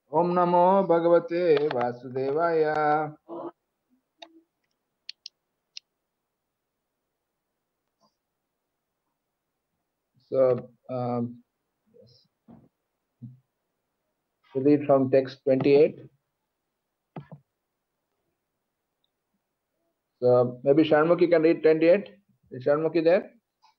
Om Namo Bhagavate Vasudevaya. So, yes. To read from text 28. So, maybe Sharmukhi can read 28. Is Sharmukhi there?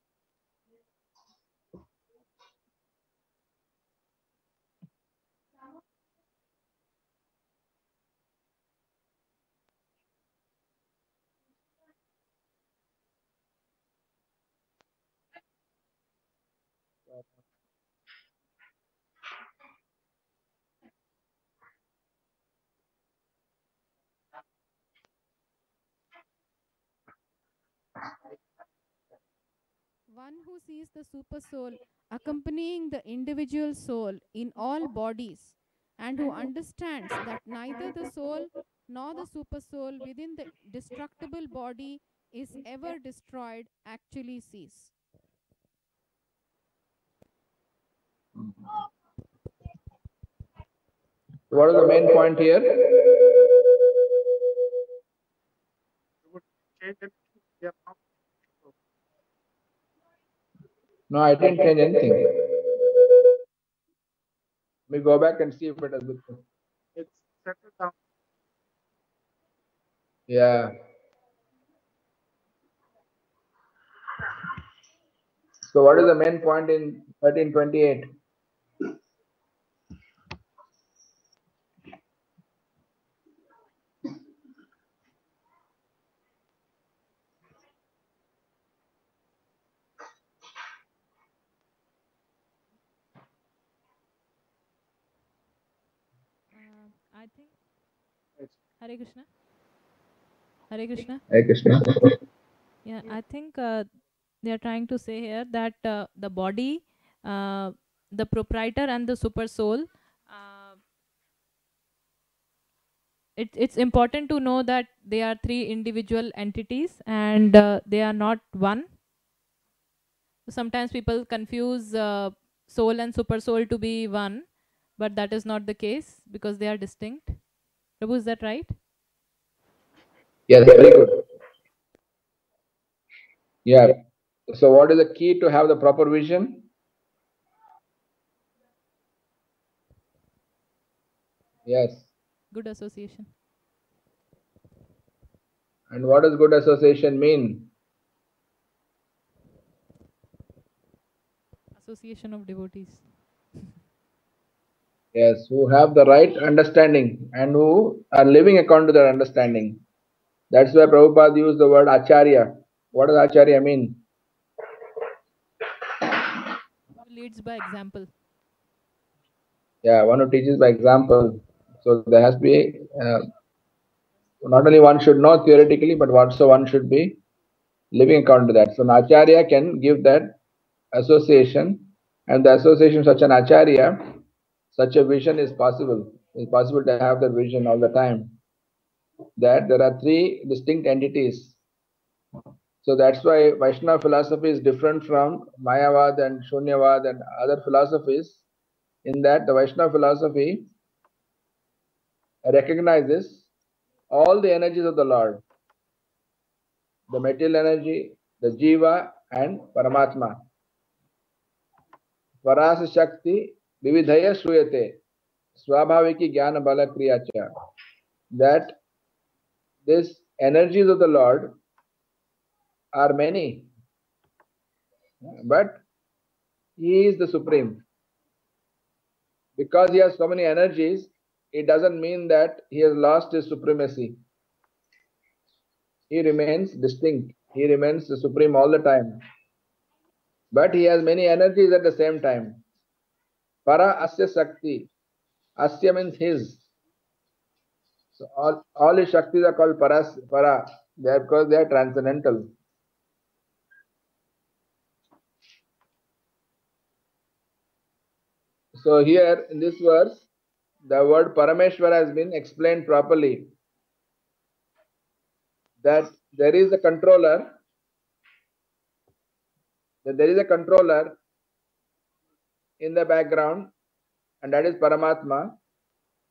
One who sees the super soul accompanying the individual soul in all bodies, and who understands that neither the soul nor the super soul within the destructible body is ever destroyed, actually sees. What is the main point here? No, I didn't change anything. Let me go back and see if it has been. It's settled down. Yeah. So, what is the main point in 1328? I think Hare Krishna. Hare Krishna. Hare Krishna. Yeah, I think they are trying to say here that the body, the proprietor, and the super soul. It's important to know that they are three individual entities and they are not one. Sometimes people confuse soul and super soul to be one, but that is not the case because they are distinct. Prabhu, is that right? Yes, very good. Yeah. So, what is the key to have the proper vision? Yes. Good association. And what does good association mean? Association of devotees. Yes, who have the right understanding and who are living according to their understanding. That's why Prabhupada used the word acharya. What does acharya mean? Who leads by example. Yeah, one who teaches by example. So there has to be, not only one should know theoretically, but also one should be living according to that. So an acharya can give that association, and the association of such an acharya, such a vision is possible. It's possible to have that vision all the time. That there are three distinct entities. So that's why Vaishnava philosophy is different from Mayavad and Shunyavad and other philosophies, in that the Vaishnava philosophy recognizes all the energies of the Lord, the material energy, the Jiva, and Paramatma. Parasa Shakti Vividhaya Shruyate Swabhaviki Jnana Bala Kriyacha. That these energies of the Lord are many, but He is the Supreme. Because He has so many energies, it doesn't mean that He has lost His supremacy. He remains distinct. He remains the Supreme all the time. But He has many energies at the same time. Para Asya Shakti. Asya means His. So all His Shaktis are called Para. They are because they are transcendental. So here in this verse, the word Parameshwara has been explained properly. That there is a controller, in the background, and that is Paramatma.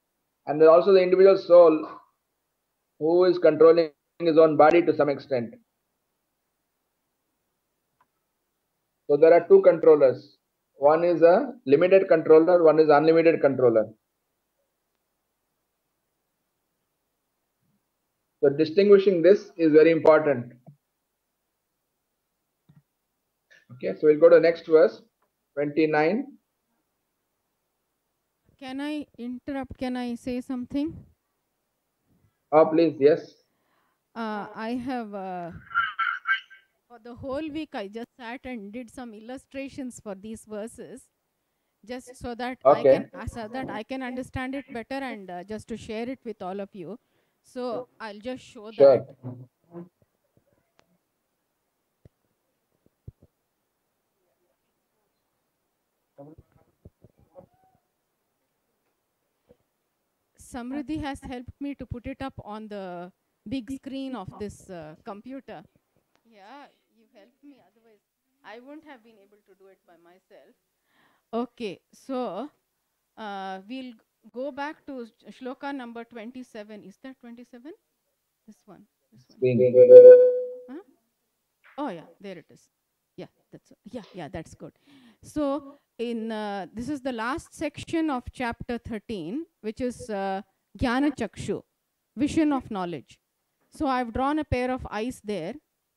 And there's also the individual soul who is controlling his own body to some extent. So there are two controllers. One is a limited controller, one is unlimited controller. So distinguishing this is very important. Okay, so we'll go to the next verse, 29. Can I interrupt? Can I say something? Oh, please, yes. I have, for the whole week, I just sat and did some illustrations for these verses, just so that Okay. I can understand it better, and just to share it with all of you. So I'll just show Sure. that. Samriddhi has helped me to put it up on the big screen of this computer. Yeah, you helped me. Otherwise, I wouldn't have been able to do it by myself. Okay, so we'll go back to shloka number 27. Is that 27? This one. Huh? Oh yeah, there it is. Yeah, that's good. So in this is the last section of chapter 13, which is Jnana Chakshu, vision of knowledge. So I've drawn a pair of eyes there.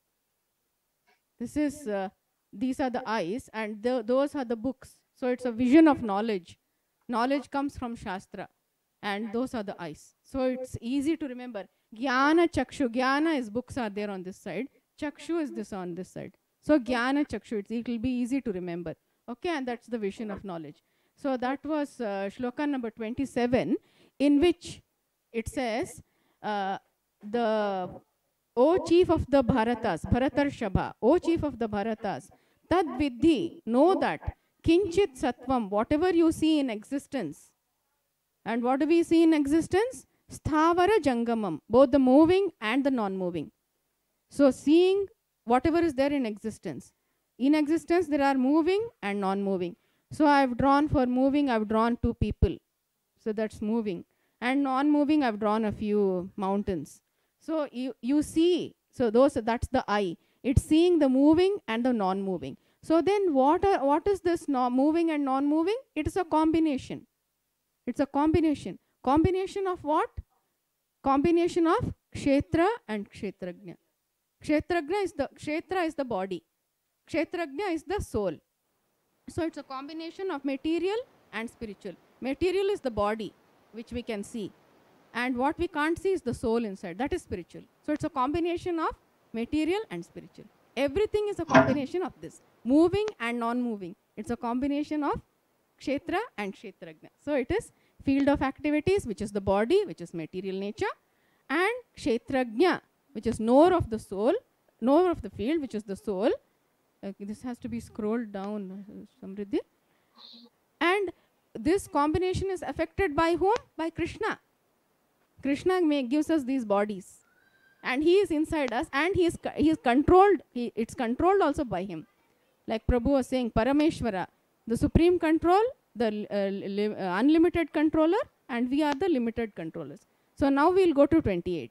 This is these are the eyes, and those are the books. So it's a vision of knowledge. Knowledge comes from Shastra, and those are the eyes. So it's easy to remember. Jnana Chakshu. Jnana is books are there on this side. Chakshu is this on this side. So Jnana Chakshu, it will be easy to remember. Okay, and that's the vision of knowledge. So that was shloka number 27, in which it says, the O chief of the Bharatas, Bharatarshaba, O chief of the Bharatas, Tad Vidhi, know that Kinchit Sattvam, whatever you see in existence. And what do we see in existence? Sthavara Jangamam, both the moving and the non-moving. So seeing whatever is there in existence. In existence, there are moving and non-moving. So I've drawn for moving, I've drawn two people. So that's moving. And non-moving, I've drawn a few mountains. So you see, so that's the eye. It's seeing the moving and the non-moving. So then what is this moving and non-moving? It is a combination. It's a combination. Combination of what? Combination of Kshetra and Kshetrajna. Kshetra is the body. Kshetrajna is the soul. So it's a combination of material and spiritual. Material is the body, which we can see. And what we can't see is the soul inside. That is spiritual. So it's a combination of material and spiritual. Everything is a combination of this. Moving and non-moving. It's a combination of Kshetra and Kshetrajna. So it is field of activities, which is the body, which is material nature, and Kshetrajna, which is knower of the soul, knower of the field, which is the soul. This has to be scrolled down, Samriddhi. And this combination is affected by whom? By Krishna. Krishna gives us these bodies. And he is inside us, and he is controlled. It's controlled also by him. Like Prabhu was saying, Parameshwara, the supreme control, the unlimited controller, and we are the limited controllers. So now we'll go to 28.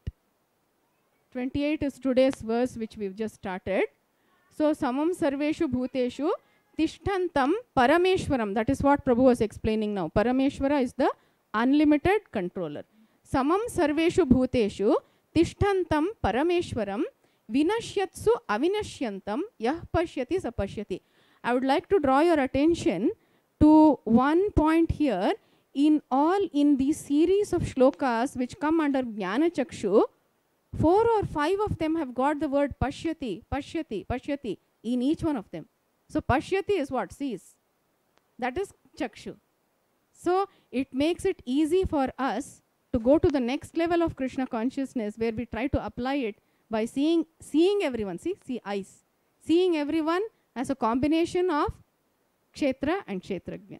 28 is today's verse, which we've just started. So samam sarveshu bhuteshu tishtantam parameshwaram. That is what Prabhu was explaining now. Parameshwara is the unlimited controller. Samam sarveshu bhuteshu tishtantam parameshwaram vinashyatsu avinashyantam yah pashyati sapashyati. I would like to draw your attention to one point here. In these series of shlokas which come under Jnana Chakshu, 4 or 5 of them have got the word pashyati, pashyati, pashyati in each one of them. So pashyati is what? Sees. That is Chakshu. So it makes it easy for us to go to the next level of Krishna consciousness, where we try to apply it by seeing everyone. See eyes. Seeing everyone as a combination of Kshetra and Kshetrajna.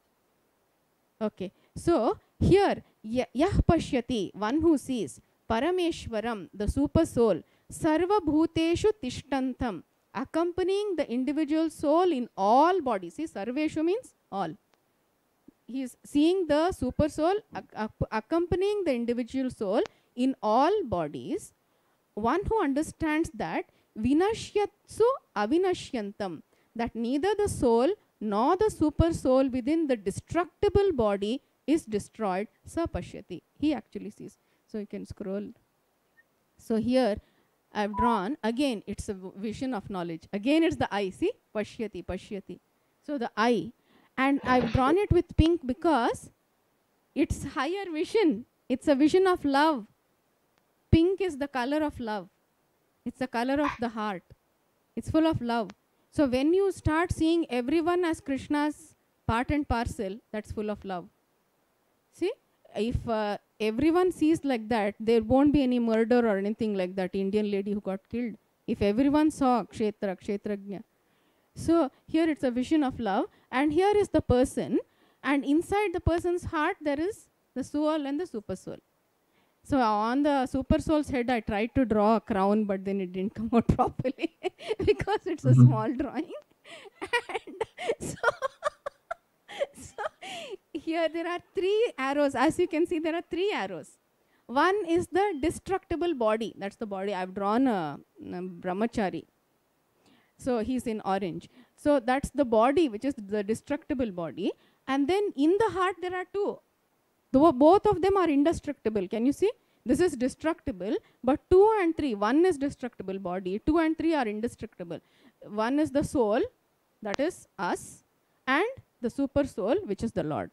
Okay. So here, yah pashyati, one who sees, Parameshwaram, the super soul, Sarva Bhuteshu Tishtantam, accompanying the individual soul in all bodies. See, Sarveshu means all. he's seeing the super soul accompanying the individual soul in all bodies. One who understands that vinashyatsu avinashyantam, that neither the soul nor the super soul within the destructible body is destroyed, sa pashyati. He actually sees. So you can scroll. So here I've drawn, again it's a vision of knowledge. Again it's the eye. See? Pashyati, pashyati. So the eye. And I've drawn it with pink because it's higher vision. It's a vision of love. Pink is the color of love. It's the color of the heart. It's full of love. So when you start seeing everyone as Krishna's part and parcel, that's full of love. See? If everyone sees like that, there won't be any murder or anything like that Indian lady who got killed. If everyone saw Kshetra, Kshetrajna. So here it's a vision of love, and here is the person, and inside the person's heart there is the soul and the super soul. So on the super soul's head I tried to draw a crown, but then it didn't come out properly because it's a small drawing. And so here there are 3 arrows. As you can see, there are 3 arrows. One is the destructible body. That's the body. I've drawn a brahmachari. So he's in orange. So that's the body, which is the destructible body. And then in the heart there are 2. Though both of them are indestructible. Can you see? This is destructible, but 2 and 3, 1 is destructible body, 2 and 3 are indestructible. One is the soul, that is us, and the super soul, which is the Lord.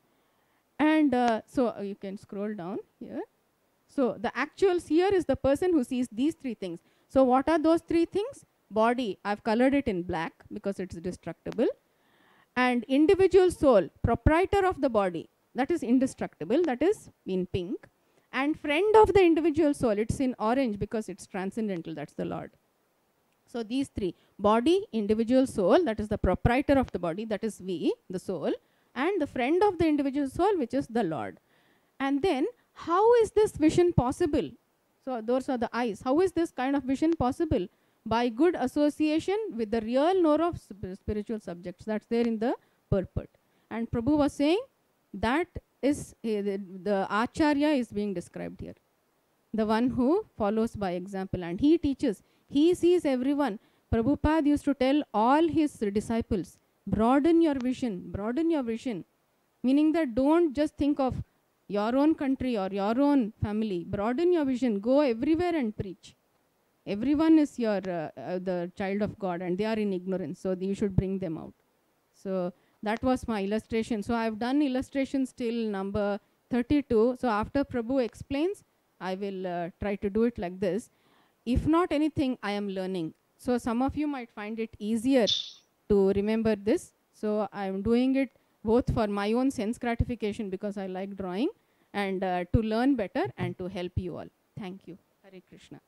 And so you can scroll down here. So the actuals here is the person who sees these 3 things. So what are those 3 things? Body, I've colored it in black because it's destructible. And individual soul, proprietor of the body, that is indestructible, that is in pink. And friend of the individual soul, it's in orange because it's transcendental, that's the Lord. So these 3, body, individual soul, that is the proprietor of the body, that is we, the soul, and the friend of the individual soul, which is the Lord. And then how is this vision possible? So those are the eyes. How is this kind of vision possible? By good association with the real knower of spiritual subjects. That's there in the purport. And Prabhu was saying that is the Acharya is being described here. The one who follows by example, and he teaches. He sees everyone. Prabhupada used to tell all his disciples, broaden your vision, meaning that don't just think of your own country or your own family. Broaden your vision, go everywhere and preach. Everyone is your the child of God and they are in ignorance, so you should bring them out. So that was my illustration. So I've done illustrations till number 32. So after Prabhu explains, I will try to do it like this. If not anything, I am learning. So some of you might find it easier to remember this. So I'm doing it both for my own sense gratification because I like drawing, and to learn better and to help you all. Thank you. Hare Krishna.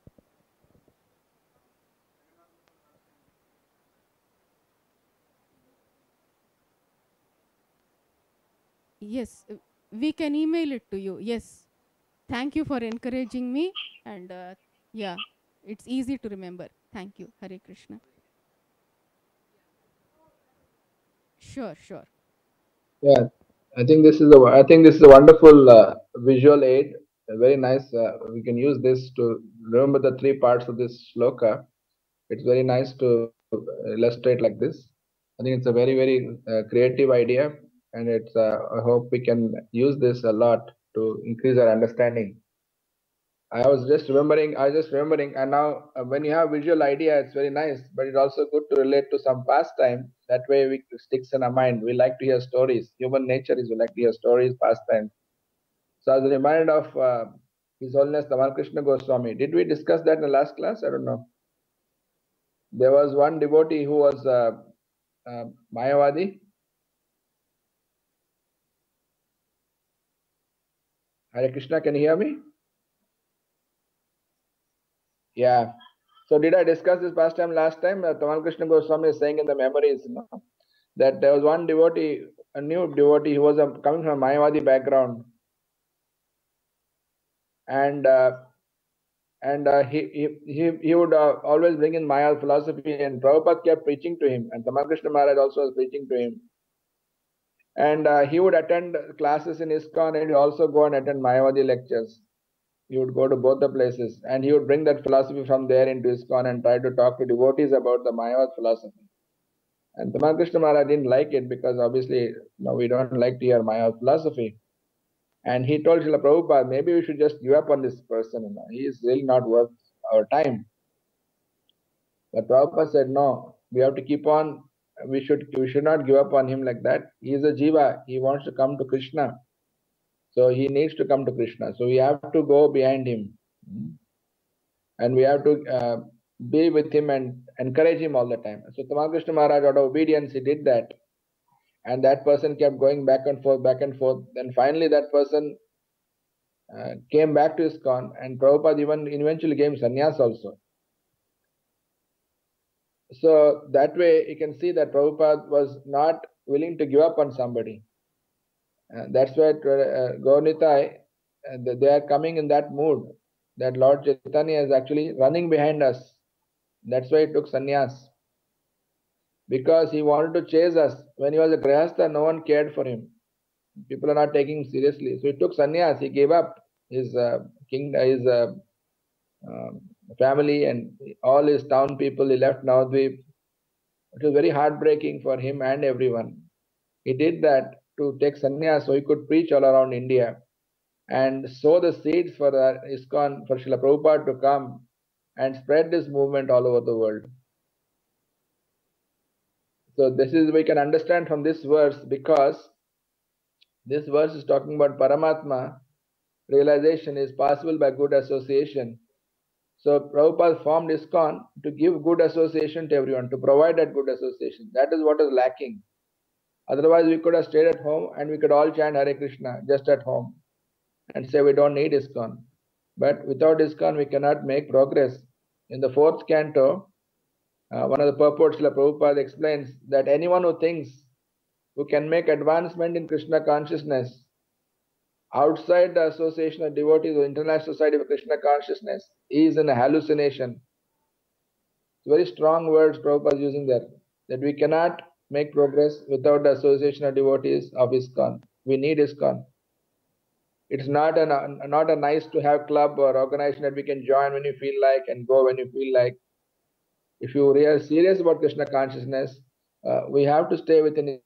Yes, we can email it to you. Yes. Thank you for encouraging me. And yeah, it's easy to remember. Thank you. Hare Krishna. Sure, sure. Yeah, I think this is a wonderful visual aid. Very nice. We can use this to remember the 3 parts of this shloka. It's very nice to illustrate like this. I think it's a very creative idea, and it's. I hope we can use this a lot to increase our understanding. I was just remembering, and now when you have visual idea, it's very nice, but it's also good to relate to some pastime. That way, we sticks in our mind. We like to hear stories. Human nature is we like to hear stories, pastime. So, as a reminder of His Holiness Tamal Krishna Goswami, did we discuss that in the last class? I don't know. There was one devotee who was Mayavadi. Hare Krishna, can you hear me? Yeah. So did I discuss this pastime last time? Tamal Krishna Goswami is saying in the memories, that there was one devotee, a new devotee, who was coming from a Mayavadi background, and he would always bring in Maya philosophy, and Prabhupada kept preaching to him, and Tamal Krishna Maharaj also was preaching to him. And he would attend classes in ISKCON and he'd also go and attend Mayavadi lectures. He would go to both the places and he would bring that philosophy from there into ISKCON and try to talk to devotees about the Mayavad philosophy. And Tamal Krishna Maharaj didn't like it because obviously we don't like to hear Mayavad philosophy. And he told Srila Prabhupada, maybe we should just give up on this person. He is really not worth our time. But Prabhupada said, no, we have to keep on. We should not give up on him like that. He is a jiva. He wants to come to Krishna. So he needs to come to Krishna. So we have to go behind him. And we have to be with him and encourage him all the time. So Tamal Krishna Maharaj, out of obedience, he did that. And that person kept going back and forth, back and forth. Then finally that person came back to ISKCON, and Prabhupada even eventually gave him sannyas also. So that way you can see that Prabhupada was not willing to give up on somebody. That's why Gaurnitai, they are coming in that mood that Lord Chaitanya is actually running behind us. That's why he took sannyas. Because he wanted to chase us. When he was a Grihastha, no one cared for him. People are not taking him seriously. So he took sannyas. He gave up his family and all his town people. He left Navadvip. It was very heartbreaking for him and everyone. He did that to take sannyas so he could preach all around India and sow the seeds for the ISKCON, for Srila Prabhupada to come and spread this movement all over the world. So this is, we can understand from this verse, because this verse is talking about Paramatma. Realization is possible by good association. So Prabhupada formed ISKCON to give good association to everyone, to provide that good association. That is what is lacking. Otherwise, we could have stayed at home and we could all chant Hare Krishna just at home and say we don't need ISKCON. But without ISKCON, we cannot make progress. In the 4th canto, one of the purports, Srila Prabhupada explains that anyone who can make advancement in Krishna consciousness outside the association of devotees or International Society of Krishna Consciousness is in a hallucination. Very strong words Prabhupada is using there, that we cannot make progress without the association of devotees of ISKCON. We need ISKCON. It's not a nice to have club or organization that we can join when you feel like and go when you feel like. If you are serious about Krishna consciousness, we have to stay within it.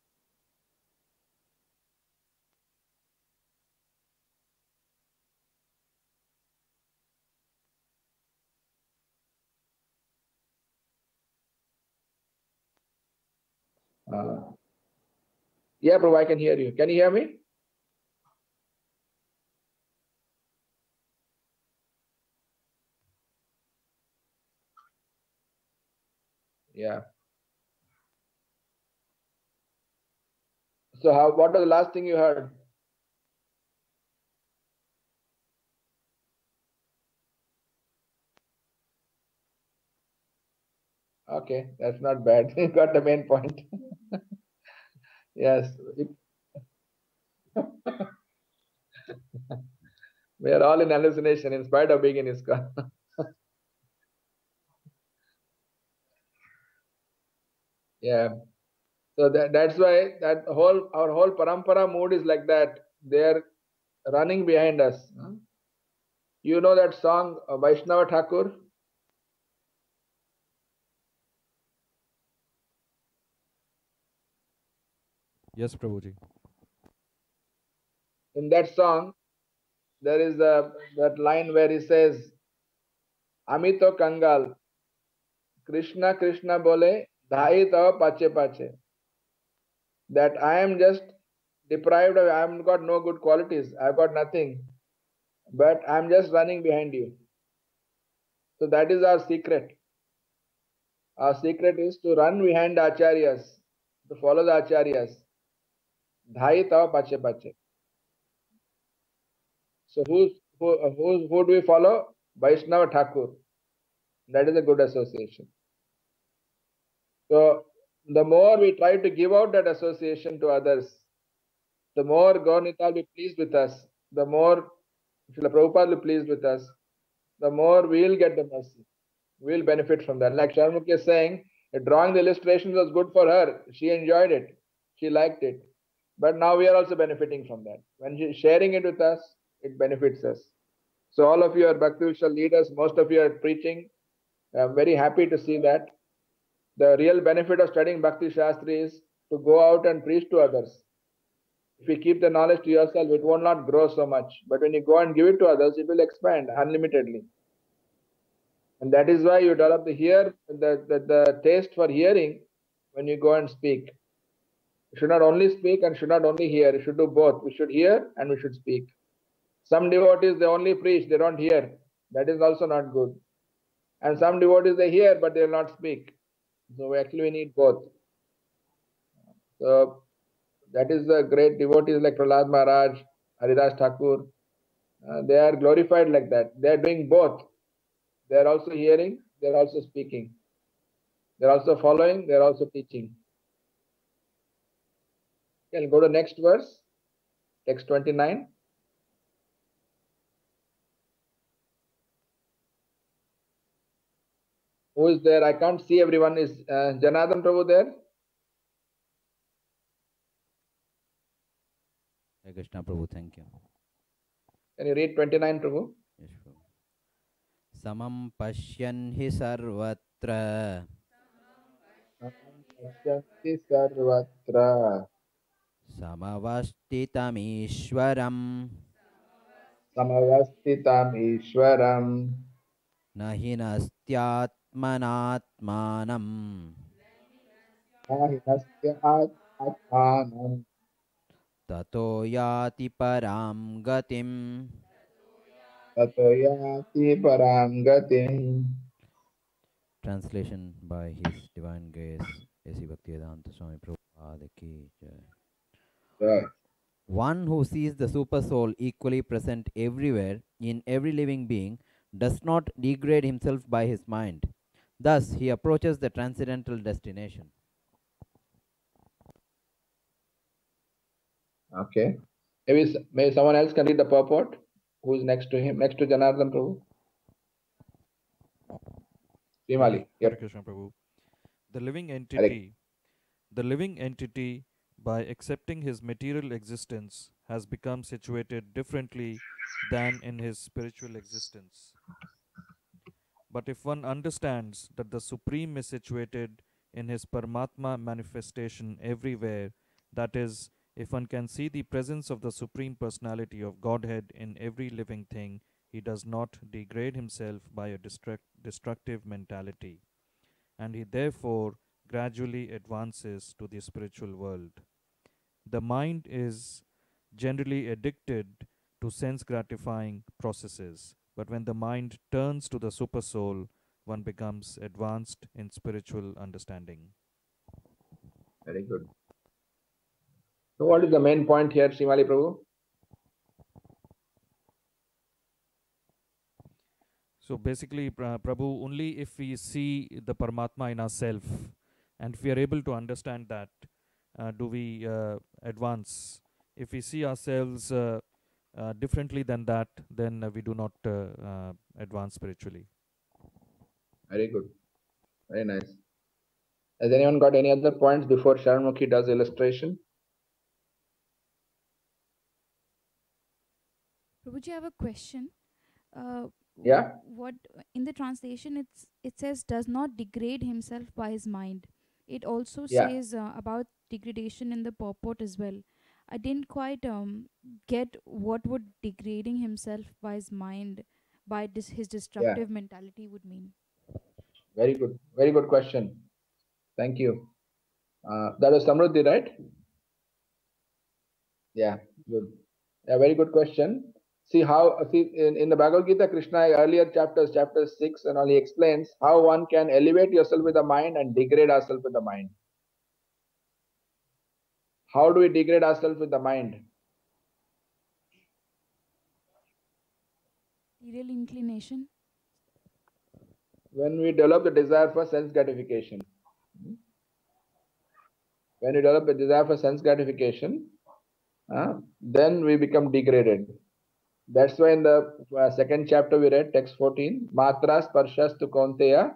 Yeah, Prabhu, I can hear you. Can you hear me? Yeah. So what was the last thing you heard? Okay, that's not bad. You got the main point. Yes. We are all in hallucination in spite of being in ISKCON. Yeah. So that's why our whole parampara mood is like that. They are running behind us. You know that song Vaishnava Thakur? Yes, Prabhuji. In that song, there is that line where he says, Amito Kangal, Krishna Krishna bole, dhai tava pache pache. That I am just deprived of, I have got no good qualities, I've got nothing, but I'm just running behind you. So that is our secret. Our secret is to run behind the acharyas, to follow the acharyas. Dhai tava pache pache. So who do we follow? Vaishnava Thakur. That is a good association. So the more we try to give out that association to others, the more Gaurnita will be pleased with us, the more Srila Prabhupada will be pleased with us, the more we'll get the mercy. We'll benefit from that. Like Sharmukhi is saying, drawing the illustrations was good for her. She enjoyed it. She liked it. but now we are also benefiting from that. When she's sharing it with us, it benefits us. So all of you are Bhakti Vishal leaders, most of you are preaching. I'm very happy to see that. The real benefit of studying Bhakti Shastri is to go out and preach to others. If you keep the knowledge to yourself, it will not grow so much. But when you go and give it to others, it will expand unlimitedly. And that is why you develop the taste for hearing when you go and speak. You should not only speak and should not only hear. You should do both. We should hear and we should speak. Some devotees, they only preach, they don't hear. That is also not good. And some devotees, they hear, but they will not speak. So we need both. So that is the great devotees like Prahlad Maharaj, Haridas Thakur. They are glorified like that. They are doing both. They are also hearing, they are also speaking. They are also following, they are also teaching. Okay, I'll go to next verse, text 29. Who is there? I can't see everyone. Is Janardhan Prabhu there? Hare Krishna Prabhu, thank you. Can you read 29, Prabhu? Yes, Prabhu. Samam pashyan hi sarvatra Pasyanti sarvatra samavasthitamishwaram samavastitam ishwaram nahi nastyatmanatmanam nahinasya atmanam tato yati param gatim. tatoyati param gatim. Translation by His Divine Grace A.C. Bhaktivedanta Swami Prabhupada ki jai. Right. One who sees the super soul equally present everywhere in every living being does not degrade himself by his mind. Thus, he approaches the transcendental destination. Okay. Maybe someone else can read the purport. Who is next to him? Next to Janardhan Prabhu? Srimali. Hare Yep. Krishna Prabhu. The living entity, by accepting his material existence, has become situated differently than in his spiritual existence. But if one understands that the Supreme is situated in his Paramatma manifestation everywhere, that is, if one can see the presence of the Supreme Personality of Godhead in every living thing, he does not degrade himself by a destructive mentality, and he therefore gradually advances to the spiritual world. The mind is generally addicted to sense gratifying processes, but when the mind turns to the Supersoul, one becomes advanced in spiritual understanding. Very good. So what is the main point here, Srimali Prabhu? So basically, Prabhu, only if we see the Paramatma in ourselves and if we are able to understand that, do we advance. If we see ourselves differently than that, then we do not advance spiritually. Very good. Very nice. Has anyone got any other points before Sharanmukhi does illustration? Prabhuji, I have a question. Yeah. What in the translation it says does not degrade himself by his mind. It also Yeah. says about degradation in the purport as well. I didn't quite get what would degrading himself by his mind, by his destructive mentality would mean. Very good. Very good question. Thank you. That was Samruddhi, right? Yeah. Good. Yeah, very good question. See in the Bhagavad Gita, Krishna earlier chapter 6 and all, he explains how one can elevate yourself with the mind and degrade ourselves with the mind. How do we degrade ourselves with the mind? Material inclination. When we develop the desire for sense gratification. When we develop a desire for sense gratification, then we become degraded. That's why in the second chapter we read, text 14, Matra Sparshas tu Kaunteya,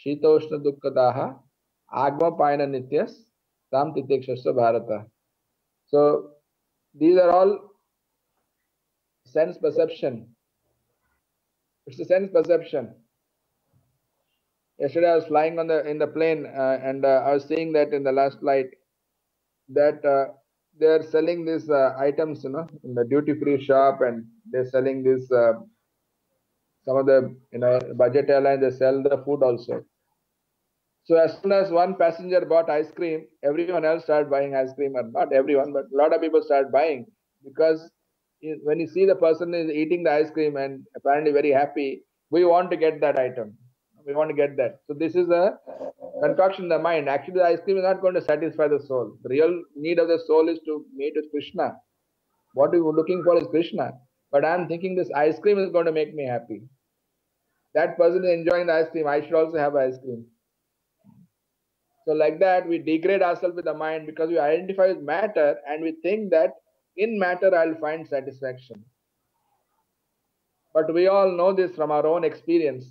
Shitoshna Dukkadaha, Agma Payana Nityas, Tam Titikshasya Bharata. So these are all sense perception. It's a sense perception. Yesterday I was flying on in the plane and I was seeing that in the last flight that they are selling these items, in the duty-free shop, and they're selling this. Some of the budget airlines, they sell the food also. So as soon as one passenger bought ice cream, everyone else started buying ice cream, or not everyone, but a lot of people started buying, because when you see the person is eating the ice cream and apparently very happy, we want to get that item. We want to get that. So this is a concoction in the mind. Actually, the ice cream is not going to satisfy the soul. The real need of the soul is to meet with Krishna. What we were looking for is Krishna. But I'm thinking this ice cream is going to make me happy. That person is enjoying the ice cream. I should also have ice cream. So like that, we degrade ourselves with the mind because we identify with matter and we think that in matter I'll find satisfaction. But we all know this from our own experience,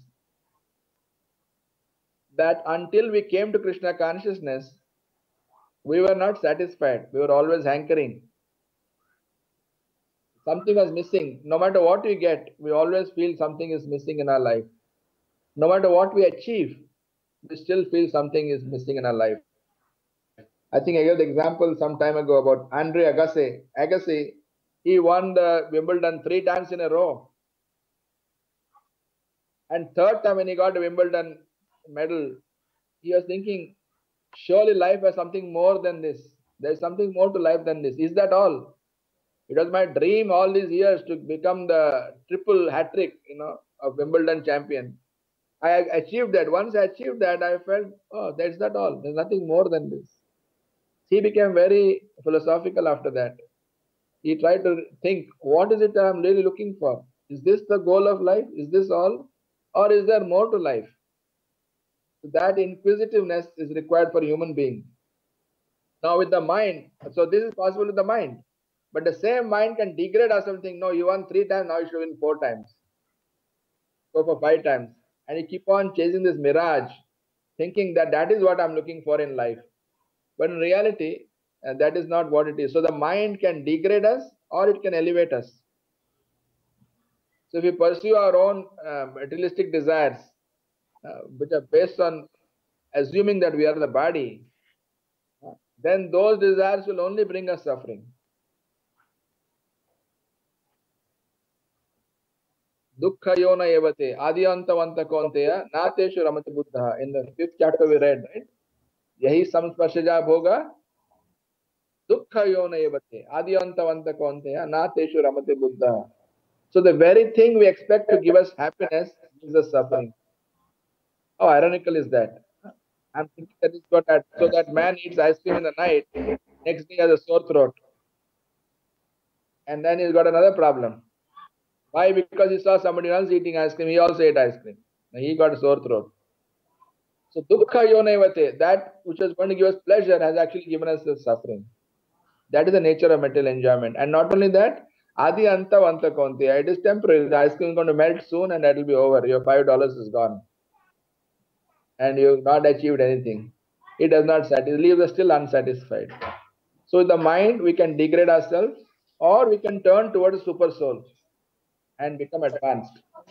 that until we came to Krishna consciousness, we were not satisfied. We were always hankering. Something was missing. No matter what we get, we always feel something is missing in our life. No matter what we achieve, we still feel something is missing in our life. I think I gave the example some time ago about Andre Agassi. Agassi, he won the Wimbledon 3 times in a row. And third time when he got the Wimbledon medal, he was thinking, surely life has something more than this. There's something more to life than this. Is that all? It was my dream all these years to become the triple hat-trick, of Wimbledon champion. I achieved that. Once I achieved that, I felt, oh, that's not all. There's nothing more than this. He became very philosophical after that. He tried to think, what is it that I'm really looking for? Is this the goal of life? Is this all? Or is there more to life? So that inquisitiveness is required for a human being. Now with the mind, so this is possible with the mind. But the same mind can degrade or something. No, you won 3 times, now you should win 4 times. Go for 5 times. And you keep on chasing this mirage, thinking that that is what I'm looking for in life. But in reality, that is not what it is. So the mind can degrade us or it can elevate us. So if we pursue our own materialistic desires, which are based on assuming that we are the body, then those desires will only bring us suffering. Dukkha yona evate adiyantavanta konteya nateshu ramati buddha. In the 5th chapter we read, right? Yahi samsparshaja bhoga dukkha yona evate adiyantavanta konteya nateshu ramati buddha. So the very thing we expect to give us happiness gives us suffering. How ironical is that? I'm thinking that is what so that man eats ice cream in the night, next day has a sore throat. And then he's got another problem. Why? Because he saw somebody else eating ice cream, he also ate ice cream. He got a sore throat. So dukkha yonevate, that which was going to give us pleasure has actually given us the suffering. That is the nature of material enjoyment. And not only that, adi anta vanta konteya, it is temporary. The ice cream is going to melt soon and that will be over. Your $5 is gone. And you've not achieved anything. It does not satisfy, it leaves us still unsatisfied. So with the mind, we can degrade ourselves or we can turn towards super soul and become advanced.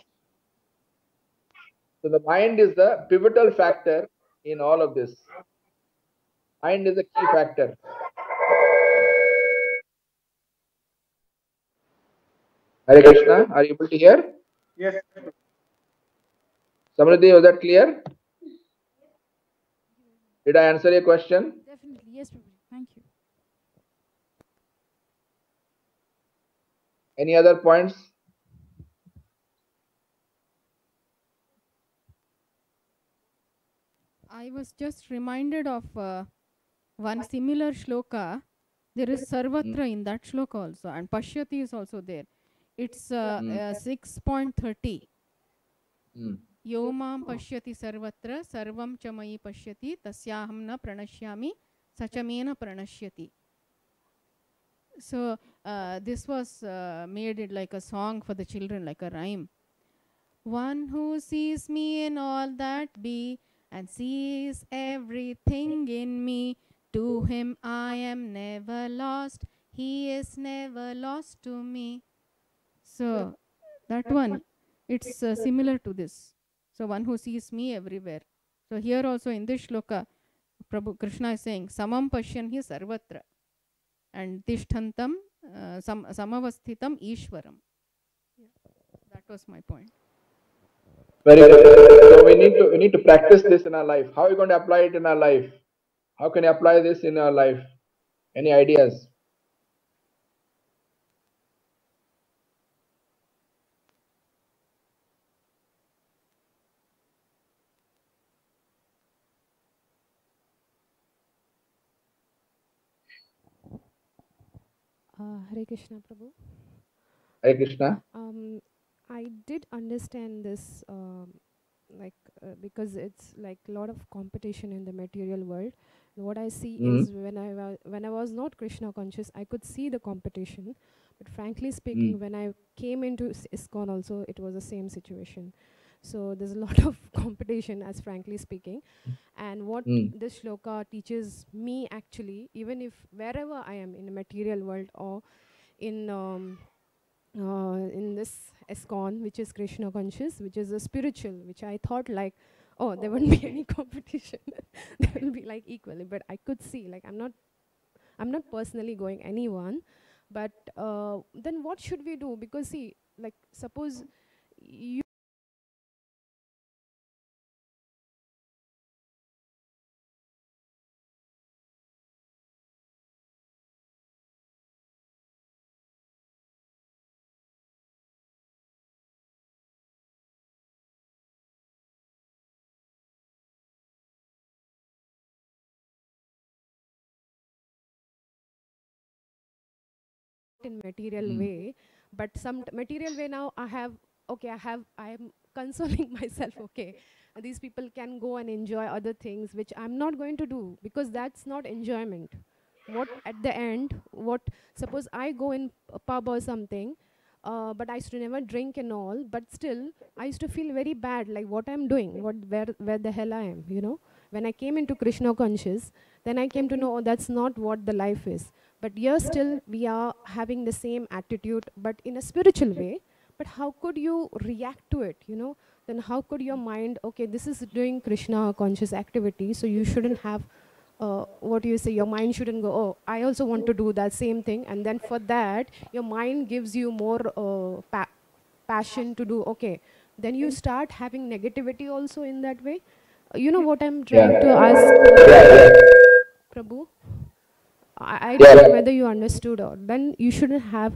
So the mind is the pivotal factor in all of this. Mind is a key factor. Hare Krishna, are you able to hear? Yes. Samriddhi, was that clear? Did I answer your question? Definitely. Yes, Prabhu. Thank you. Any other points? I was just reminded of one similar shloka. There is Sarvatra in that shloka also, and Pashyati is also there. It's 6.30. Yo mam pashyati sarvatra sarvam cha mayi pashyati tasyaham na pranashyami sachamena pranashyati. So this was made it like a song for the children, like a rhyme. One who sees me in all that be and sees everything in me, to him I am never lost. He is never lost to me. So that one, it's similar to this. So one who sees me everywhere. So here also in this shloka, Prabhu Krishna is saying, Samam Pashyanhi Sarvatra and Tishthantam Samavasthitam Ishwaram. That was my point. Very good. So we need to practice this in our life. How are you going to apply it in our life? How can you apply this in our life? Any ideas? Hare Krishna, Prabhu. Hare Krishna. I did understand this, because it's like a lot of competition in the material world. What I see is when I was not Krishna conscious, I could see the competition. But frankly speaking, when I came into ISKCON also, it was the same situation. So there's a lot of competition, as frankly speaking. And what this shloka teaches me actually, even if wherever I am in the material world or in this ISKCON, which is Krishna conscious, which is a spiritual, which I thought like, oh, there wouldn't be any competition. There will be like equally. But I could see, like, I'm not personally going anyone. But then what should we do? Because see, like, suppose you in material way, but some material way now I am consoling myself. Okay, these people can go and enjoy other things which I'm not going to do, because that's not enjoyment. What at the end, what suppose I go in a pub or something, but I used to never drink and all, but still I used to feel very bad, like what I'm doing, where the hell I am, you know. When I came into Krishna conscious, then I came to know, oh, that's not what the life is. But here still we are having the same attitude, but in a spiritual way. But how could you react to it, you know? Then how could your mind, okay, this is doing Krishna conscious activity, so you shouldn't have, what do you say, your mind shouldn't go, oh, I also want to do that same thing. And then for that, your mind gives you more passion to do, okay. Then you start having negativity also in that way. You know what I'm trying to ask, Prabhu? I don't know whether you understood, or then you shouldn't have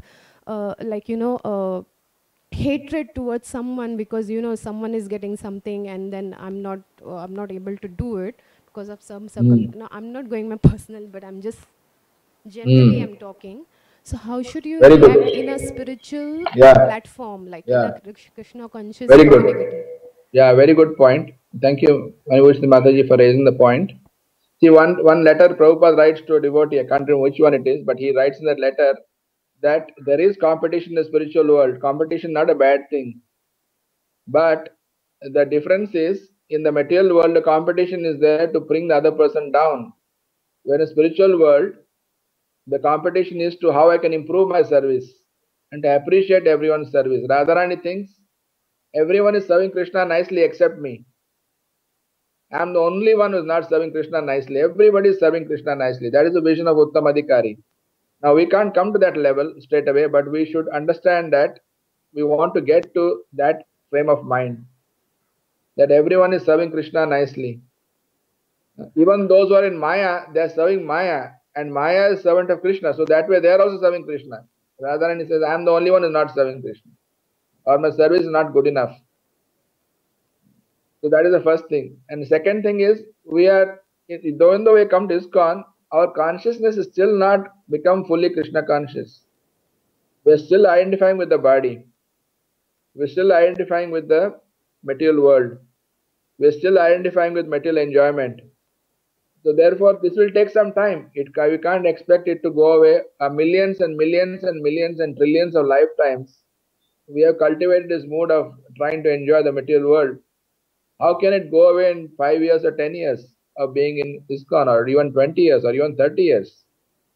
hatred towards someone because you know someone is getting something and then I'm not able to do it because of some no, I'm not going my personal, but I'm just generally I'm talking. So how should you react in a spiritual platform, like in a Krishna conscious? Very good. Yeah, very good point. Thank you, Manibhushan Mataji, for raising the point. See, one letter Prabhupada writes to a devotee, I can't remember which one it is, but he writes in that letter that there is competition in the spiritual world. Competition not a bad thing. But the difference is, in the material world, the competition is there to bring the other person down. Where in the spiritual world, the competition is to how I can improve my service and to appreciate everyone's service. Radharani thinks everyone is serving Krishna nicely except me. I am the only one who is not serving Krishna nicely. Everybody is serving Krishna nicely. That is the vision of Uttamadhikari. Now we can't come to that level straight away, but we should understand that we want to get to that frame of mind, that everyone is serving Krishna nicely. Even those who are in Maya, they are serving Maya, and Maya is servant of Krishna. So that way they are also serving Krishna. Rather than he says, I am the only one who is not serving Krishna, or my service is not good enough. So that is the first thing. And the second thing is, we are, though we come to ISKCON, our consciousness is still not become fully Krishna conscious. We are still identifying with the body. We are still identifying with the material world. We are still identifying with material enjoyment. So therefore, this will take some time. We can't expect it to go away. Millions and millions and millions and trillions of lifetimes, we have cultivated this mood of trying to enjoy the material world. How can it go away in 5 years or 10 years of being in ISKCON, or even 20 years or even 30 years?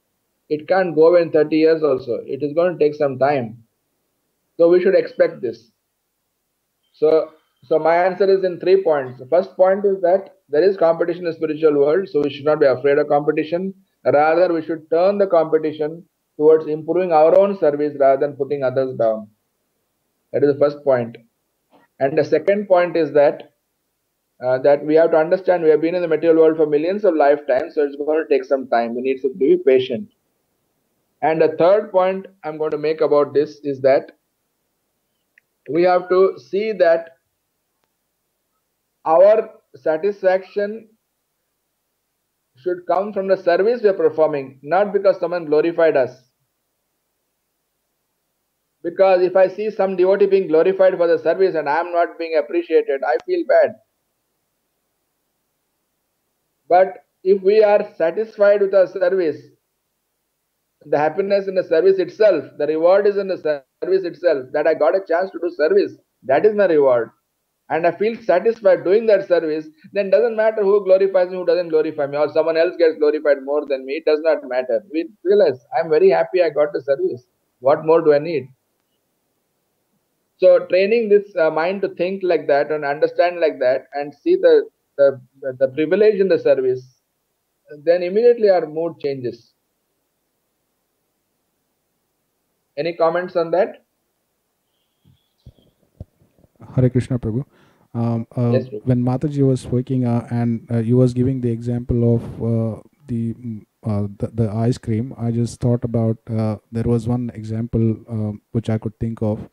it can't go away in 30 years also. It is going to take some time. So we should expect this. So my answer is in 3 points. The first point is that there is competition in the spiritual world, so we should not be afraid of competition. Rather, we should turn the competition towards improving our own service rather than putting others down. That is the first point. And the second point is that that we have to understand we have been in the material world for millions of lifetimes, so it's going to take some time. We need to be patient. And the third point I'm going to make about this is that we have to see that our satisfaction should come from the service we are performing, not because someone glorified us. Because if I see some devotee being glorified for the service and I am not being appreciated, I feel bad. But if we are satisfied with our service, the happiness in the service itself, the reward is in the service itself, that I got a chance to do service, that is my reward. And I feel satisfied doing that service, then doesn't matter who glorifies me, who doesn't glorify me, or someone else gets glorified more than me, it does not matter. We realize, I'm very happy I got the service. What more do I need? So training this mind to think like that and understand like that and see the privilege in the service, then immediately our mood changes. Any comments on that? Hare Krishna Prabhu. Yes, Prabhu. When Mataji was speaking and you was giving the example of the ice cream, I just thought about there was one example which I could think of.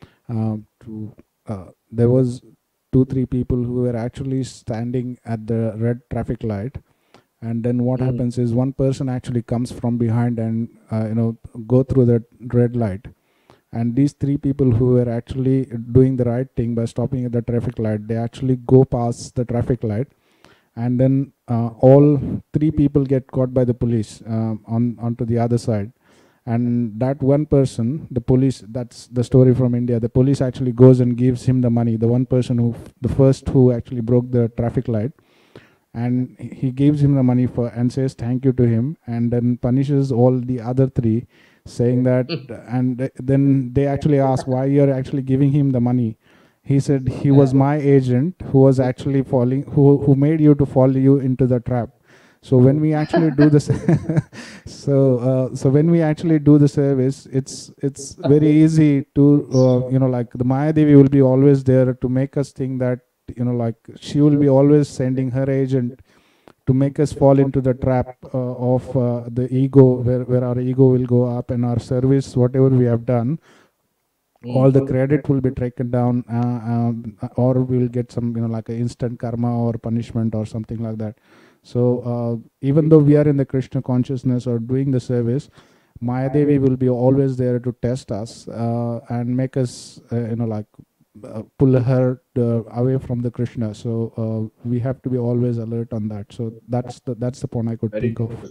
There was 2-3 people who were actually standing at the red traffic light, and then what happens is one person actually comes from behind and go through the red light. And these 3 people who were actually doing the right thing by stopping at the traffic light, they actually go past the traffic light, and then all 3 people get caught by the police onto the other side. And that one person, the police, that's the story from India, the police actually goes and gives him the money, the one person the first who actually broke the traffic light, and he gives him the money and says thank you to him, and then punishes all the other 3, saying that, and then they actually ask why you're actually giving him the money. He said he was my agent who was actually who made you to fall you into the trap. So when we actually do this, so when we actually do the service, it's very easy to like the Maya Devi will be always there to make us think that like she will be always sending her agent to make us fall into the trap of the ego, where our ego will go up, and our service, whatever we have done, all the credit will be taken down, or we will get some like an instant karma or punishment or something like that. So even though we are in the Krishna consciousness or doing the service, Maya Devi will be always there to test us and make us like pull her away from the Krishna. So we have to be always alert on that. So that's the point I could think of.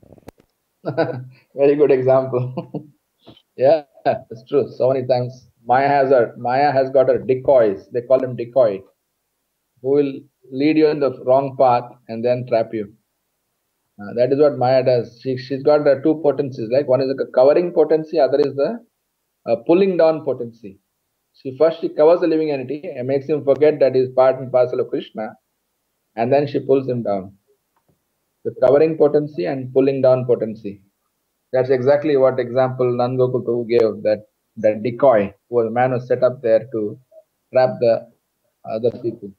Very good example. Yeah, it's true. So many times Maya has got her decoys. They call them decoy, who will lead you in the wrong path and then trap you. That is what Maya does. She's got the 2 potencies. Like one is the covering potency, other is the pulling down potency. She covers the living entity and makes him forget that he is part and parcel of Krishna, and then she pulls him down. The covering potency and pulling down potency. That's exactly what example Nandgopal Prabhu gave, that decoy, who a man was set up there to trap the other people.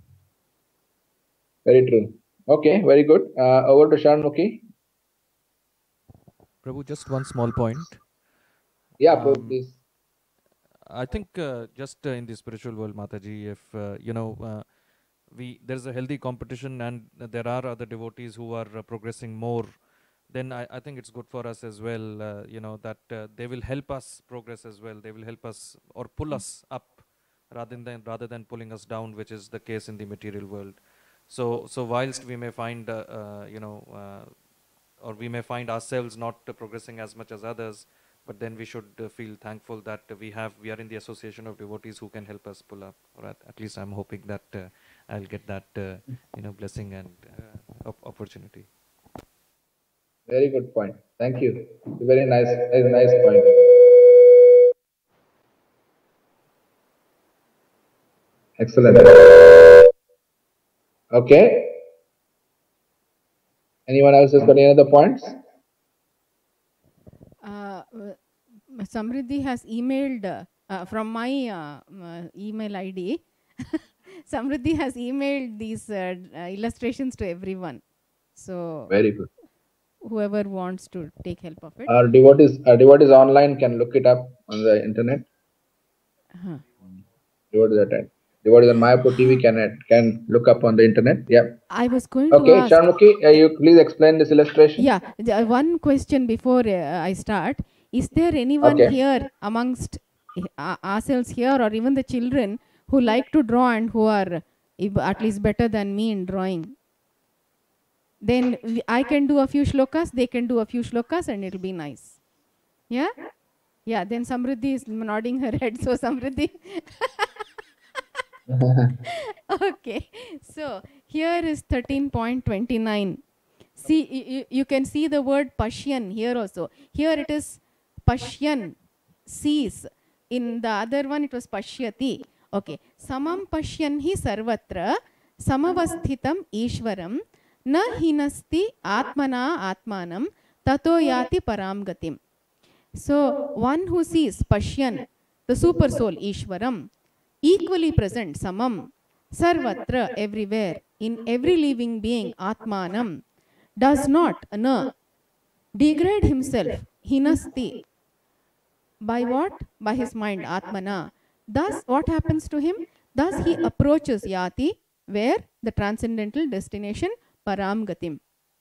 Very true. Okay, very good. Over to Sharmukhi. Prabhu, just one small point. Yeah, Prabhu, please. I think just in the spiritual world, Mataji, if there's a healthy competition and there are other devotees who are progressing more, then I think it's good for us as well, that they will help us progress as well. They will help us or pull us up rather than pulling us down, which is the case in the material world. So whilst we may find, or we may find ourselves not progressing as much as others, but then we should feel thankful that we are in the association of devotees who can help us pull up. Or at least I'm hoping that I'll get that blessing and opportunity. Very good point. Thank you. Very nice point. Excellent. Okay. Anyone else has got any other points? Samriddhi has emailed from my email ID. Samriddhi has emailed these illustrations to everyone. So very good. Whoever wants to take help of it. Our devotees online can look it up on the internet. Devotees on Mayapur TV can look up on the internet. Yeah. I was going to ask. Okay, Shanmukhi, you please explain this illustration. Yeah, one question before I start. Is there anyone here amongst ourselves here, or even the children, who like to draw and who are at least better than me in drawing? Then I can do a few shlokas, they can do a few shlokas, and it'll be nice. Yeah? Yeah, then Samriddhi is nodding her head. So Samriddhi. Okay. So here is 13.29. See, you can see the word Pashyan here also. Here it is Pashyan, sees. In the other one it was Pashyati. Okay. Samam Pashyan hi sarvatra samavasthitam Ishwaram na hinasti atmana atmanam tato yati param gatim. So one who sees Pashyan, the super soul Ishwaram, equally present, Samam, Sarvatra, everywhere, in every living being, Atmanam, does not degrade himself, hinasti. By what? By his mind, Atmana. Thus, what happens to him? Thus he approaches Yati, where? The transcendental destination, Param Gatim.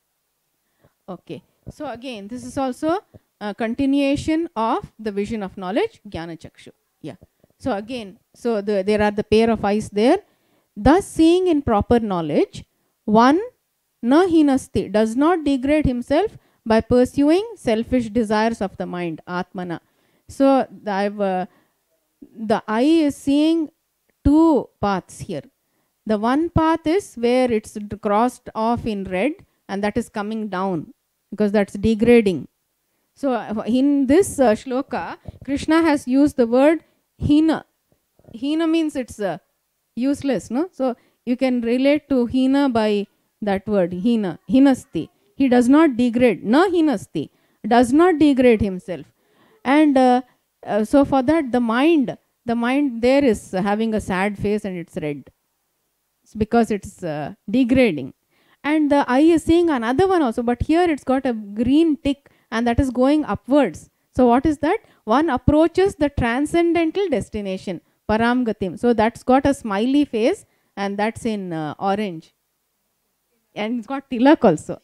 Okay. So again, this is also a continuation of the vision of knowledge, Jnana Chakshu. Yeah. So again, there are the pair of eyes there. Thus seeing in proper knowledge, one na hinasti, does not degrade himself by pursuing selfish desires of the mind, Atmana. So the eye is seeing two paths here. The one path is where it's crossed off in red, and that is coming down because that's degrading. So in this shloka, Krishna has used the word hina. Hina means it's useless, no? So you can relate to hina by that word, hina, hinasti. He does not degrade, na hinasti, does not degrade himself. And so for that, the mind there is having a sad face and it's red. It's because it's degrading. And the eye is seeing another one also, but here it's got a green tick and that is going upwards. So what is that? One approaches the transcendental destination, Param Gatim. So that's got a smiley face and that's in orange. And it's got tilak also.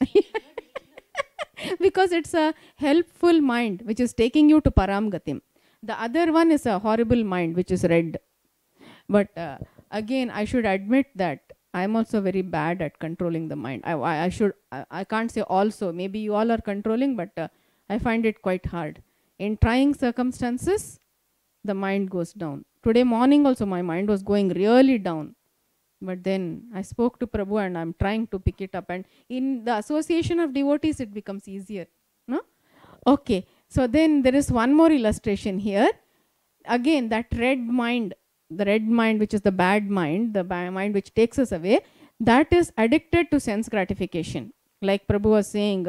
Because it's a helpful mind which is taking you to Param Gatim. The other one is a horrible mind which is red. But again, I should admit that I am also very bad at controlling the mind. I can't say also. Maybe you all are controlling, but I find it quite hard. In trying circumstances, the mind goes down. Today morning also my mind was going really down. But then I spoke to Prabhu and I'm trying to pick it up. And in the association of devotees, it becomes easier. No? Okay. So then there is one more illustration here. Again, that red mind, the red mind which is the bad mind, the mind which takes us away, that is addicted to sense gratification. Like Prabhu was saying,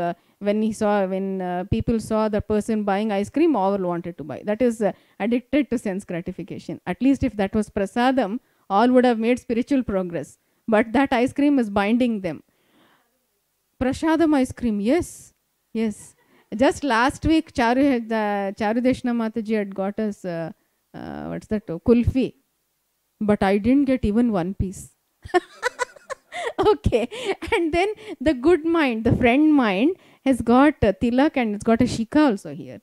when people saw the person buying ice cream, all wanted to buy. That is addicted to sense gratification. At least if that was prasadam, all would have made spiritual progress. But that ice cream is binding them. Prasadam ice cream, yes. Yes. Just last week, Charudeshna Mataji had got us, what's that, kulfi. But I didn't get even one piece. Okay. And then the good mind, the friend mind, has got tilak and it's got a shika also here.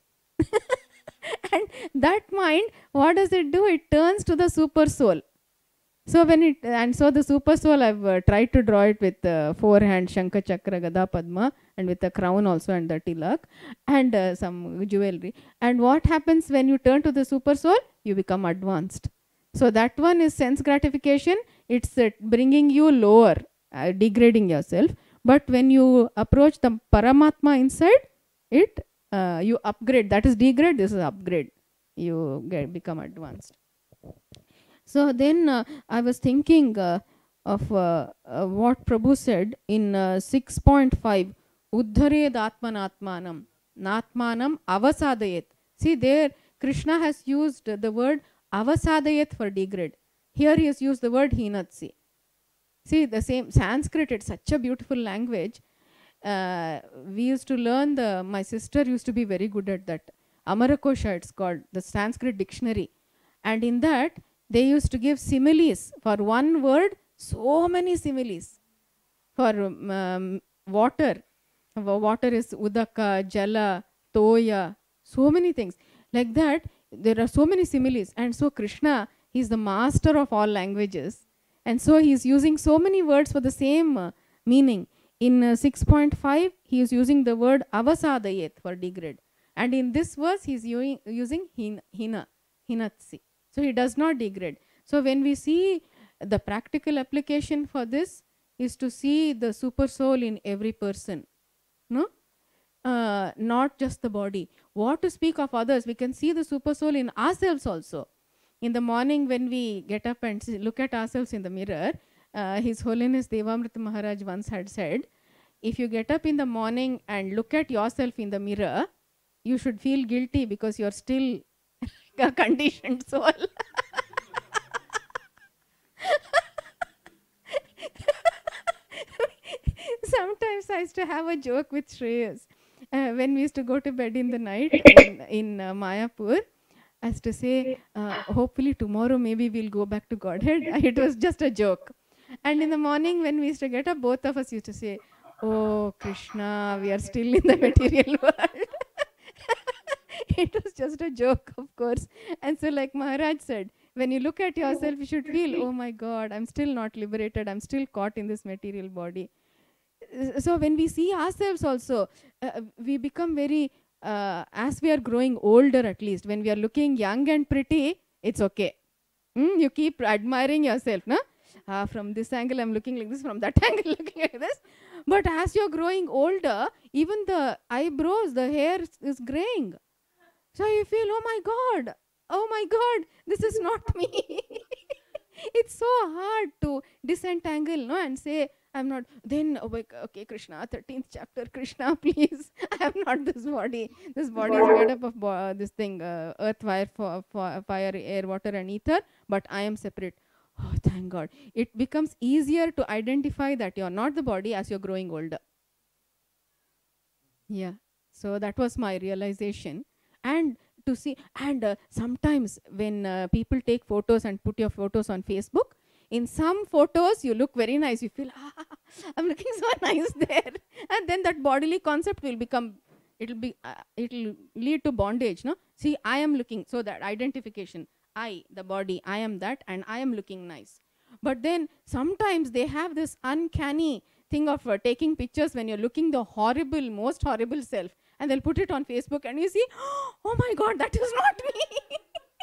And that mind, what does it do? It turns to the super soul. So the super soul, I've tried to draw it with four hands, Shankha Chakra, Gada Padma, and with the crown also and the tilak and some jewelry. And what happens when you turn to the super soul? You become advanced. So that one is sense gratification. It's bringing you lower, degrading yourself. But when you approach the Paramatma inside, it you upgrade. That is degrade, this is upgrade. You become advanced. So then I was thinking of what Prabhu said in 6.5, Uddhared Atmanatmanam, Natmanam Avasadayet. See there, Krishna has used the word Avasadayet for degrade. Here he has used the word Hinatsi. See, the same Sanskrit, it's such a beautiful language. We used to learn, my sister used to be very good at that. Amarakosha, it's called, the Sanskrit dictionary. And in that, they used to give similes. For one word, so many similes. For water, water is udaka, jala, toya, so many things. Like that, there are so many similes. And so Krishna, he is the master of all languages. And so he is using so many words for the same meaning. In 6.5, he is using the word avasadayet for degrade. And in this verse, he is using hinatsi. So he does not degrade. So when we see the practical application for this is to see the super soul in every person. No? Not just the body. What to speak of others, we can see the super soul in ourselves also. In the morning when we get up and look at ourselves in the mirror, His Holiness Devamrita Maharaj once had said, if you get up in the morning and look at yourself in the mirror, you should feel guilty because you're still a conditioned soul. Sometimes I used to have a joke with Shreyas. When we used to go to bed in the night in Mayapur, I used to say, hopefully tomorrow maybe we'll go back to Godhead. It was just a joke. And in the morning when we used to get up, both of us used to say, oh Krishna, we are still in the material world. It was just a joke, of course. And so like Maharaj said, when you look at yourself, you should feel, oh my God, I'm still not liberated. I'm still caught in this material body. So when we see ourselves also, we become very, as we are growing older at least, when we are looking young and pretty, it's okay. You keep admiring yourself, no? From this angle I'm looking like this, from that angle looking like this. But as you're growing older, even the eyebrows, the hair is graying. So you feel, oh my God, this is not me. It's so hard to disentangle, no, and say, I'm not. Then, okay, Krishna, 13th chapter, Krishna, please, I am not this body. This body is made up of this thing, earth, fire, air, water, and ether, but I am separate. Oh, thank God. It becomes easier to identify that you're not the body as you're growing older. Yeah. So that was my realization. And to see, and sometimes when people take photos and put your photos on Facebook, in some photos you look very nice, you feel, I'm looking so nice there. And then that bodily concept will become, it'll lead to bondage, no? See, I am looking, so that identification, I, the body, I am that, and I am looking nice. But then sometimes they have this uncanny thing of taking pictures when you're looking the horrible, most horrible self, and they'll put it on Facebook and you see, oh my God, that is not me.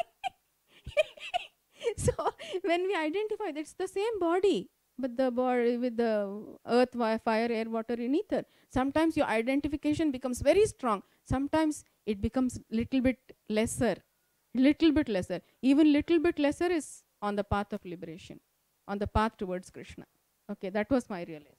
So when we identify, that's the same body, but the body with the earth, fire, air, water, and ether. Sometimes your identification becomes very strong. Sometimes it becomes little bit lesser. Even little bit lesser is on the path of liberation, on the path towards Krishna. Okay, that was my realization.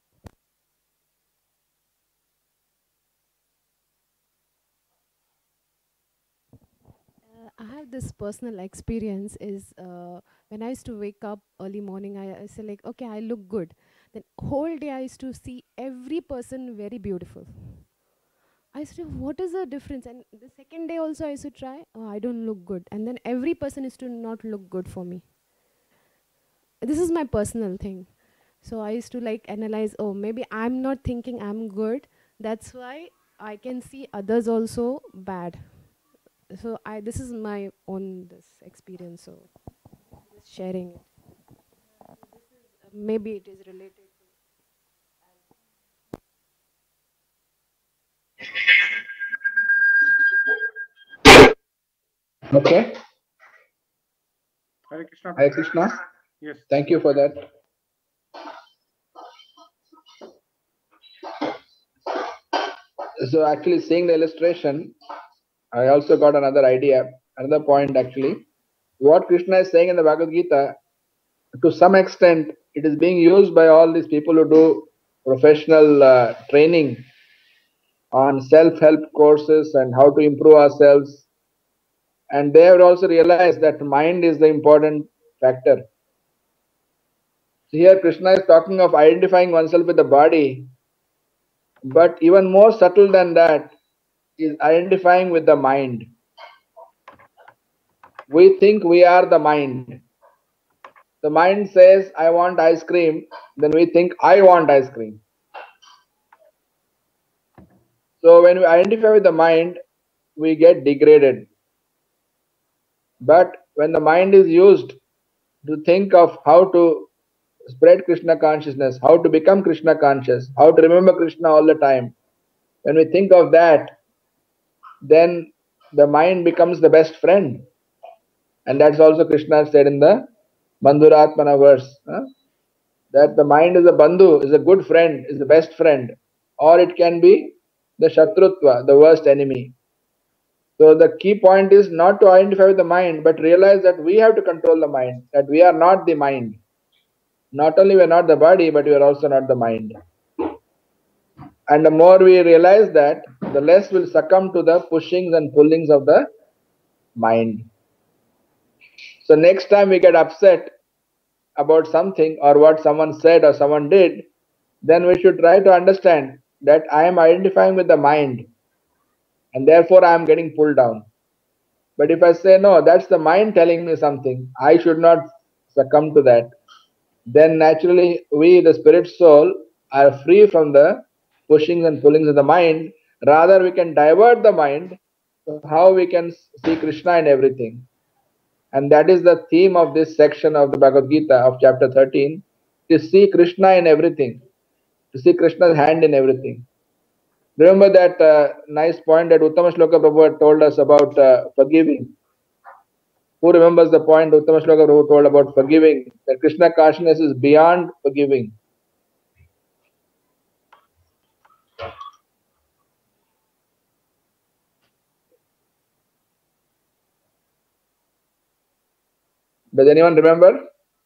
I have this personal experience is when I used to wake up early morning, I say like, okay, I look good. Then whole day I used to see every person very beautiful. I used to, what is the difference? And the second day also I used to try, oh, I don't look good. And then every person is to not look good for me. This is my personal thing. So I used to like analyze, oh, maybe I'm not thinking I'm good. That's why I can see others also bad. So this is my own experience, so just sharing it. Maybe it is related to. Okay. Hare Krishna. Hare Krishna. Yes. Thank you for that. So actually seeing the illustration, I also got another idea, another point actually. What Krishna is saying in the Bhagavad Gita, to some extent, it is being used by all these people who do professional training on self-help courses and how to improve ourselves. And they have also realized that mind is the important factor. Here Krishna is talking of identifying oneself with the body, but even more subtle than that is identifying with the mind. We think we are the mind. The mind says, I want ice cream, then we think, I want ice cream. So when we identify with the mind, we get degraded. But when the mind is used to think of how to spread Krishna consciousness, how to become Krishna conscious, how to remember Krishna all the time, when we think of that, then the mind becomes the best friend. And that's also Krishna said in the Bandhuratmana verse, that the mind is a bandhu, is a good friend, is the best friend, or it can be the Shatrutva, the worst enemy. So the key point is not to identify with the mind, but realize that we have to control the mind, that we are not the mind. Not only we are not the body, but we are also not the mind. And the more we realize that, the less we'll succumb to the pushings and pullings of the mind. So next time we get upset about something or what someone said or someone did, then we should try to understand that I am identifying with the mind and therefore I am getting pulled down. But if I say, no, that's the mind telling me something, I should not succumb to that, then naturally we, the spirit soul, are free from the pushings and pullings of the mind. Rather, we can divert the mind to how we can see Krishna in everything. And that is the theme of this section of the Bhagavad Gita of chapter 13, to see Krishna in everything, to see Krishna's hand in everything. Remember that nice point that Uttama Shloka Prabhu had told us about forgiving. Who remembers the point Uttama Shloka Prabhu told about forgiving? That Krishna consciousness is beyond forgiving. Does anyone remember?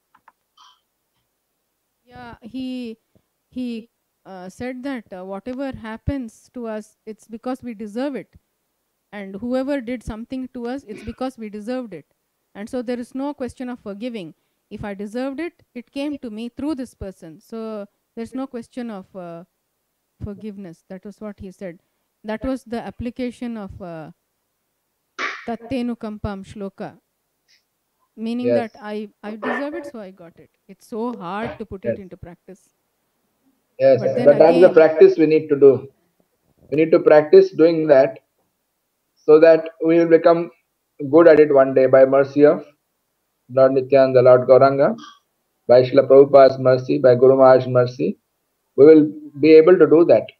Yeah, he said that whatever happens to us, it's because we deserve it, and whoever did something to us, it's because we deserved it, and so there is no question of forgiving. If I deserved it, it came to me through this person, so there's no question of forgiveness. That was what he said. That was the application of Tattenukampam shloka, meaning Yes. that I deserve it, so I got it. It's so hard to put Yes. it into practice. Yes, But then but that's the again, practice we need to do. We need to practice doing that so that we will become good at it one day by mercy of Lord Nityananda, Lord Gauranga, by Srila Prabhupada's mercy, by Guru Maharaj's mercy. We will be able to do that.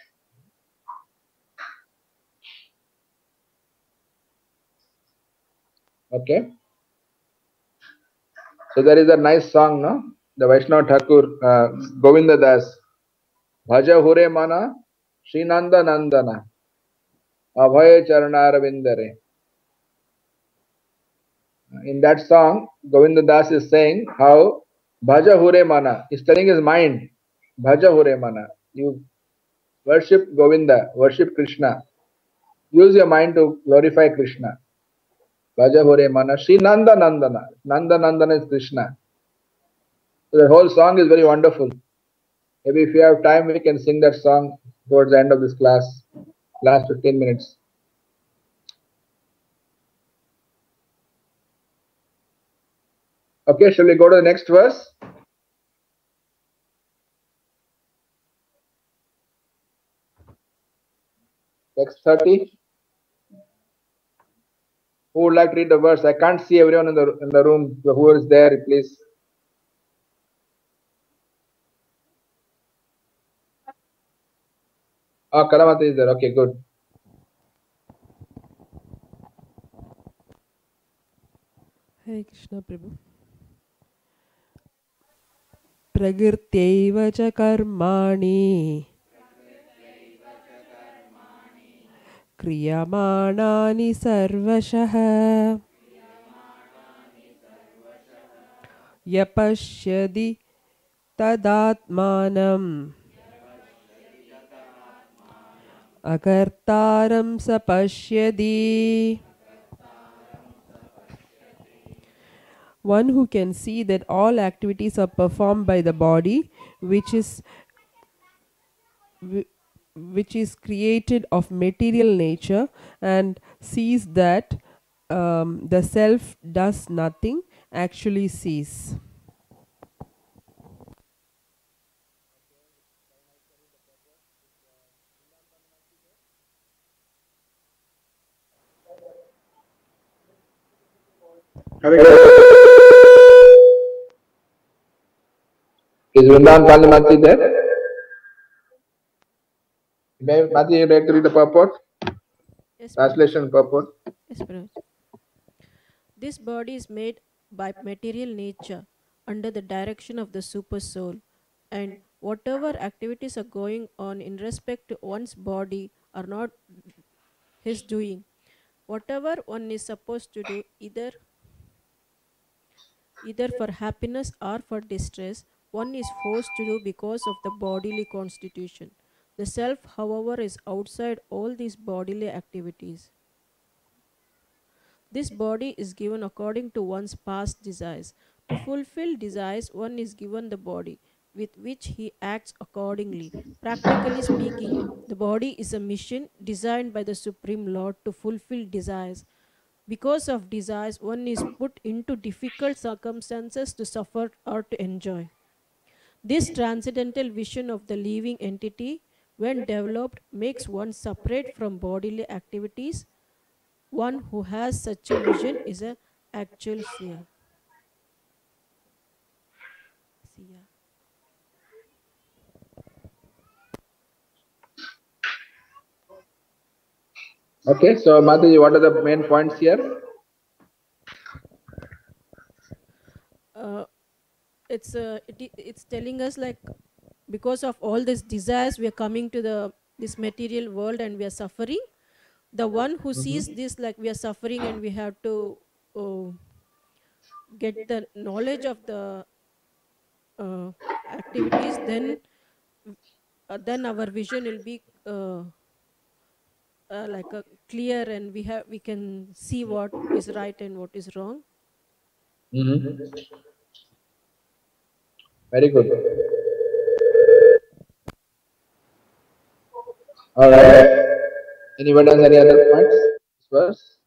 Okay? So there is a nice song, no? The Vaishnava Thakur, Govinda Das, Bhaja Hure Mana, Srinanda Nandana, Abhaya Charanaravindare. In that song, Govinda Das is saying how Bhaja Hure Mana, he's telling his mind, Bhaja Hure Mana, you worship Govinda, worship Krishna. Use your mind to glorify Krishna. Bhaja Hure Mana, Sri Nanda Nandana. Nanda Nandana is Krishna. So the whole song is very wonderful. Maybe if you have time, we can sing that song towards the end of this class, last 15 minutes. Okay, shall we go to the next verse? Text 30. Who would like to read the verse? I can't see everyone in the room. So who is there, please? Oh, Kalamata is there. Okay, good. Hare Krishna Prabhu. प्रकृत्यैव च कर्माणि क्रियमाणानि सर्वशः यपश्यति तदात्मानम् अकर्तारं स पश्यति. One who can see that all activities are performed by the body, which is created of material nature, and sees that the self does nothing, actually sees. Is Vrindavan Pandamati there? Mati, you like to read the purport? Yes, Translation purport. yes, Prabhuji. This body is made by material nature under the direction of the super soul, and whatever activities are going on in respect to one's body are not his doing. Whatever one is supposed to do, either for happiness or for distress, one is forced to do because of the bodily constitution. The self, however, is outside all these bodily activities. This body is given according to one's past desires. To fulfill desires, one is given the body, with which he acts accordingly. Practically speaking, the body is a mission designed by the Supreme Lord to fulfill desires. Because of desires, one is put into difficult circumstances to suffer or to enjoy. This transcendental vision of the living entity, when developed, makes one separate from bodily activities. One who has such a vision is an actual seer. Okay, so Mataji, what are the main points here? It's telling us, like, because of all these desires, we are coming to this material world and we are suffering. The one who sees this, like we are suffering and we have to get the knowledge of the activities, then our vision will be like a clear, and we can see what is right and what is wrong. Very good. All right. Anybody has any other points? First.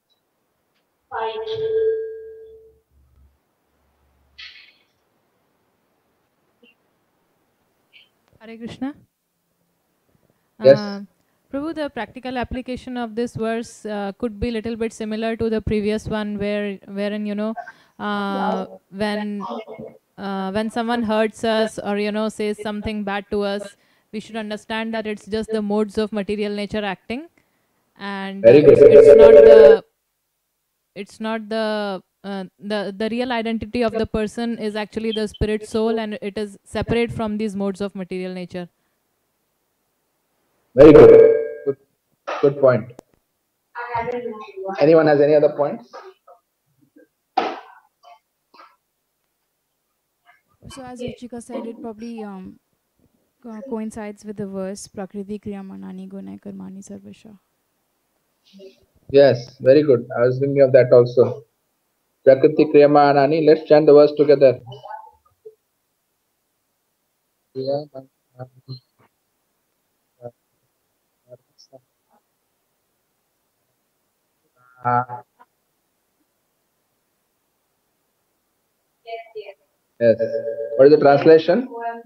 Hare Krishna. Yes. Prabhu, the practical application of this verse could be a little bit similar to the previous one, wherein when someone hurts us or says something bad to us, we should understand that it's just the modes of material nature acting, and it's not the real identity of the person is actually the spirit soul, and it is separate from these modes of material nature. Very good. Good point. Anyone has any other points? So as Richika said, it probably coincides with the verse Prakriti Kriyamanani Gunai Karmani Sarvasha. Yes, very good. I was thinking of that also. Prakriti Kriyamanani. Let's chant the verse together. Yes. What is the translation?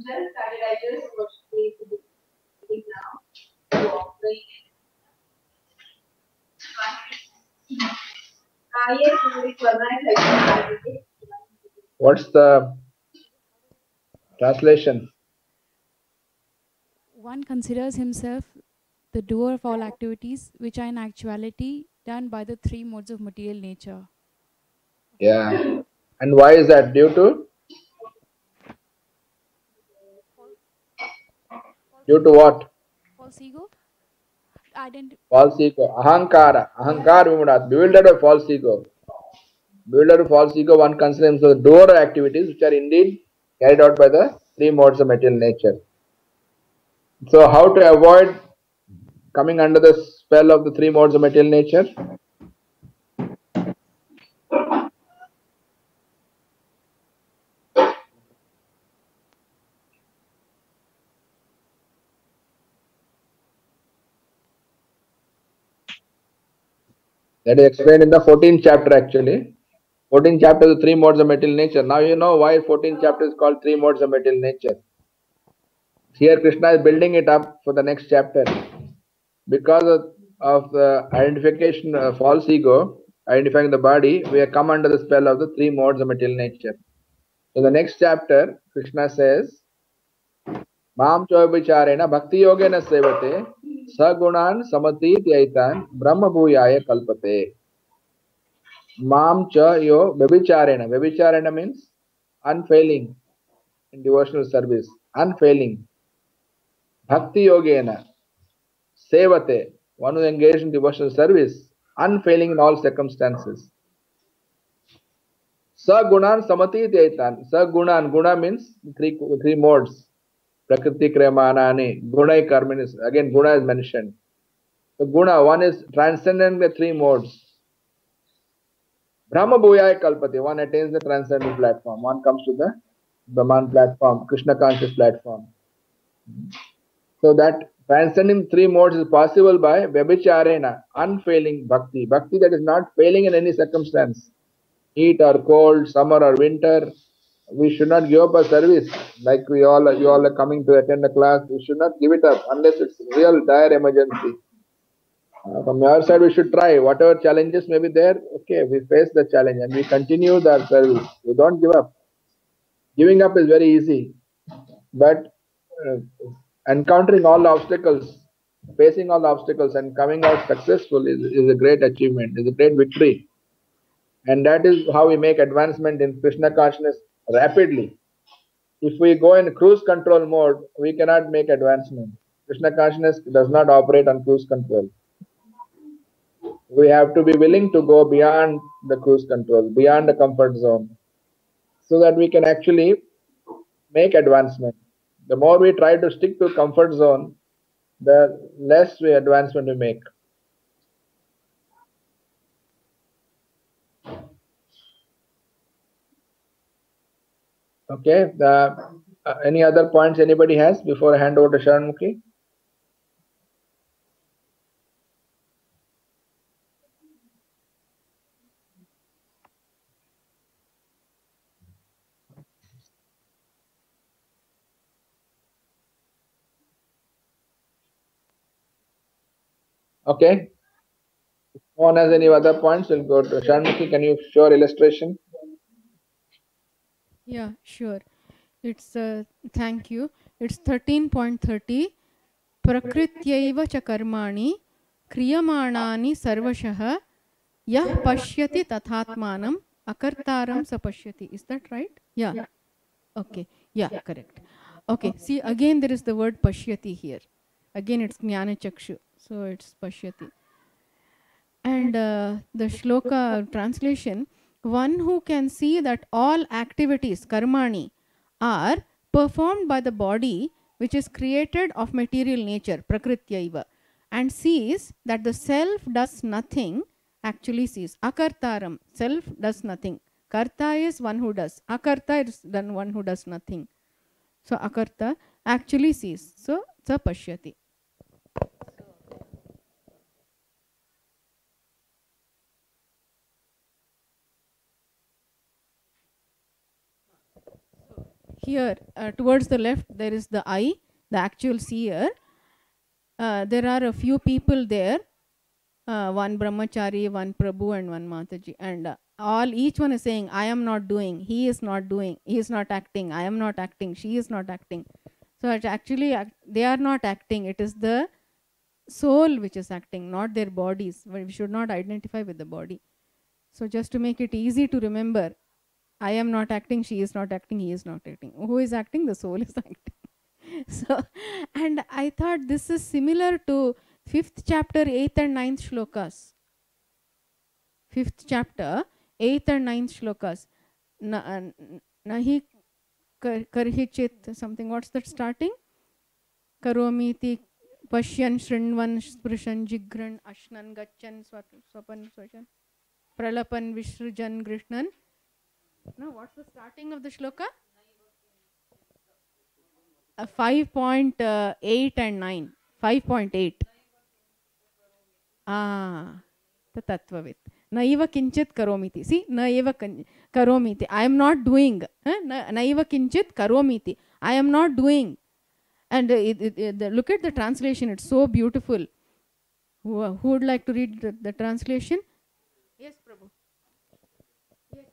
What's the translation? One considers himself the doer of all activities which are in actuality done by the three modes of material nature. Yeah. And why is that? Due to? Due to what? False ego? False ego. Ahankara. Ahankar vimudat. Bewildered by false ego. Bewildered by false ego, one considers the doer activities which are indeed carried out by the three modes of material nature. So, how to avoid coming under the spell of the three modes of material nature? That is explained in the 14th chapter actually. 14th chapter is the three modes of material nature. Now you know why 14th chapter is called three modes of material nature. Here Krishna is building it up for the next chapter. Because of the identification of false ego, identifying the body, we have come under the spell of the three modes of material nature. So the next chapter, Krishna says, Mam Choibicharena Bhakti Yogena Sevate Sagunan Samati Tyaitan Brahma Bhuyaya Kalpate. Mam Cha Yo Vabhicharena. Vabhicharena means unfailing in devotional service. Unfailing. Bhakti Yogena. Sevate. One who is engaged in devotional service. Unfailing in all circumstances. Sagunan Samati Tyaitan. Sagunan. Guna means three modes. Prakriti Kriyamanani. Gunai Karminis. Again, Guna is mentioned. So Guna, one is transcending the three modes. Brahma Bhuyaya Kalpate, one attains the transcendental platform. One comes to the Brahman platform, Krishna conscious platform. So that transcending three modes is possible by Vyabhicharena, unfailing bhakti. Bhakti that is not failing in any circumstance. Heat or cold, summer or winter. We should not give up our service. Like you all are coming to attend a class. We should not give it up unless it's real dire emergency. From your side, we should try. Whatever challenges may be there, okay, we face the challenge and we continue our service. We don't give up. Giving up is very easy, but encountering all the obstacles, facing all the obstacles and coming out successful is a great achievement, is a great victory. And that is how we make advancement in Krishna consciousness rapidly. If we go in cruise control mode, we cannot make advancement. Krishna consciousness does not operate on cruise control. We have to be willing to go beyond the cruise control, beyond the comfort zone, so that we can actually make advancement. The more we try to stick to comfort zone, the less advancement we make. Okay, any other points anybody has before I hand over to Sharanmukhi? Okay. If no one has any other points, we'll go to Sharanmukhi. Can you show illustration? Yeah, sure. It's thank you. It's 13.30. Prakrityaiva cha karmani kriyamanani sarvashah yah pashyati tathatmanam akartaram sapashyati. Is that right? Yeah. Okay. Yeah, correct. Okay. See, again there is the word pashyati here. Again it's jnana chakshu. So it's pashyati. And the shloka translation, one who can see that all activities, karmani, are performed by the body which is created of material nature, prakrityaiva, and sees that the self does nothing, actually sees. Akartaram, self does nothing. Karta is one who does. Akarta is then one who does nothing. So akarta actually sees. So sa pashyati. Here, towards the left, there is the I, the actual seer. There are a few people there, one brahmachari, one prabhu, and one mataji. And each one is saying, I am not doing, he is not doing, he is not acting, I am not acting, she is not acting. So it actually, they are not acting. It is the soul which is acting, not their bodies. We should not identify with the body. So just to make it easy to remember, I am not acting, she is not acting, he is not acting. Who is acting? The soul is acting. So, and I thought this is similar to 5th chapter, 8th and 9th shlokas. 5th chapter, 8th and 9th shlokas. Nahi karhichit something. What's that starting? Karomiti pashyan shrinvan sprishan jigran ashnan gachan swapan swachan pralapan vishrujan grishnan. No, what's the starting of the shloka? 5.8 and 9. 5.8. Tatvavit. Naiva kinchit karomiti. See, naiva karomiti. I am not doing. Naiva kinchit karomiti. I am not doing. And look at the translation. It's so beautiful. Who would like to read the translation? Yes, Prabhu. Yes.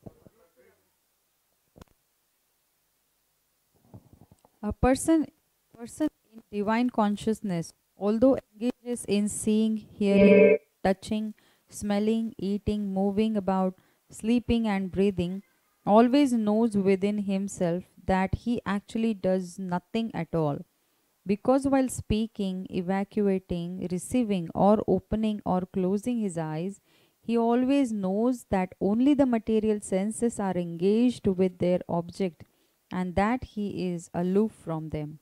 A person in divine consciousness, although engages in seeing, hearing, touching, smelling, eating, moving about, sleeping and breathing, always knows within himself that he actually does nothing at all. Because while speaking, evacuating, receiving or opening or closing his eyes, he always knows that only the material senses are engaged with their object and that he is aloof from them.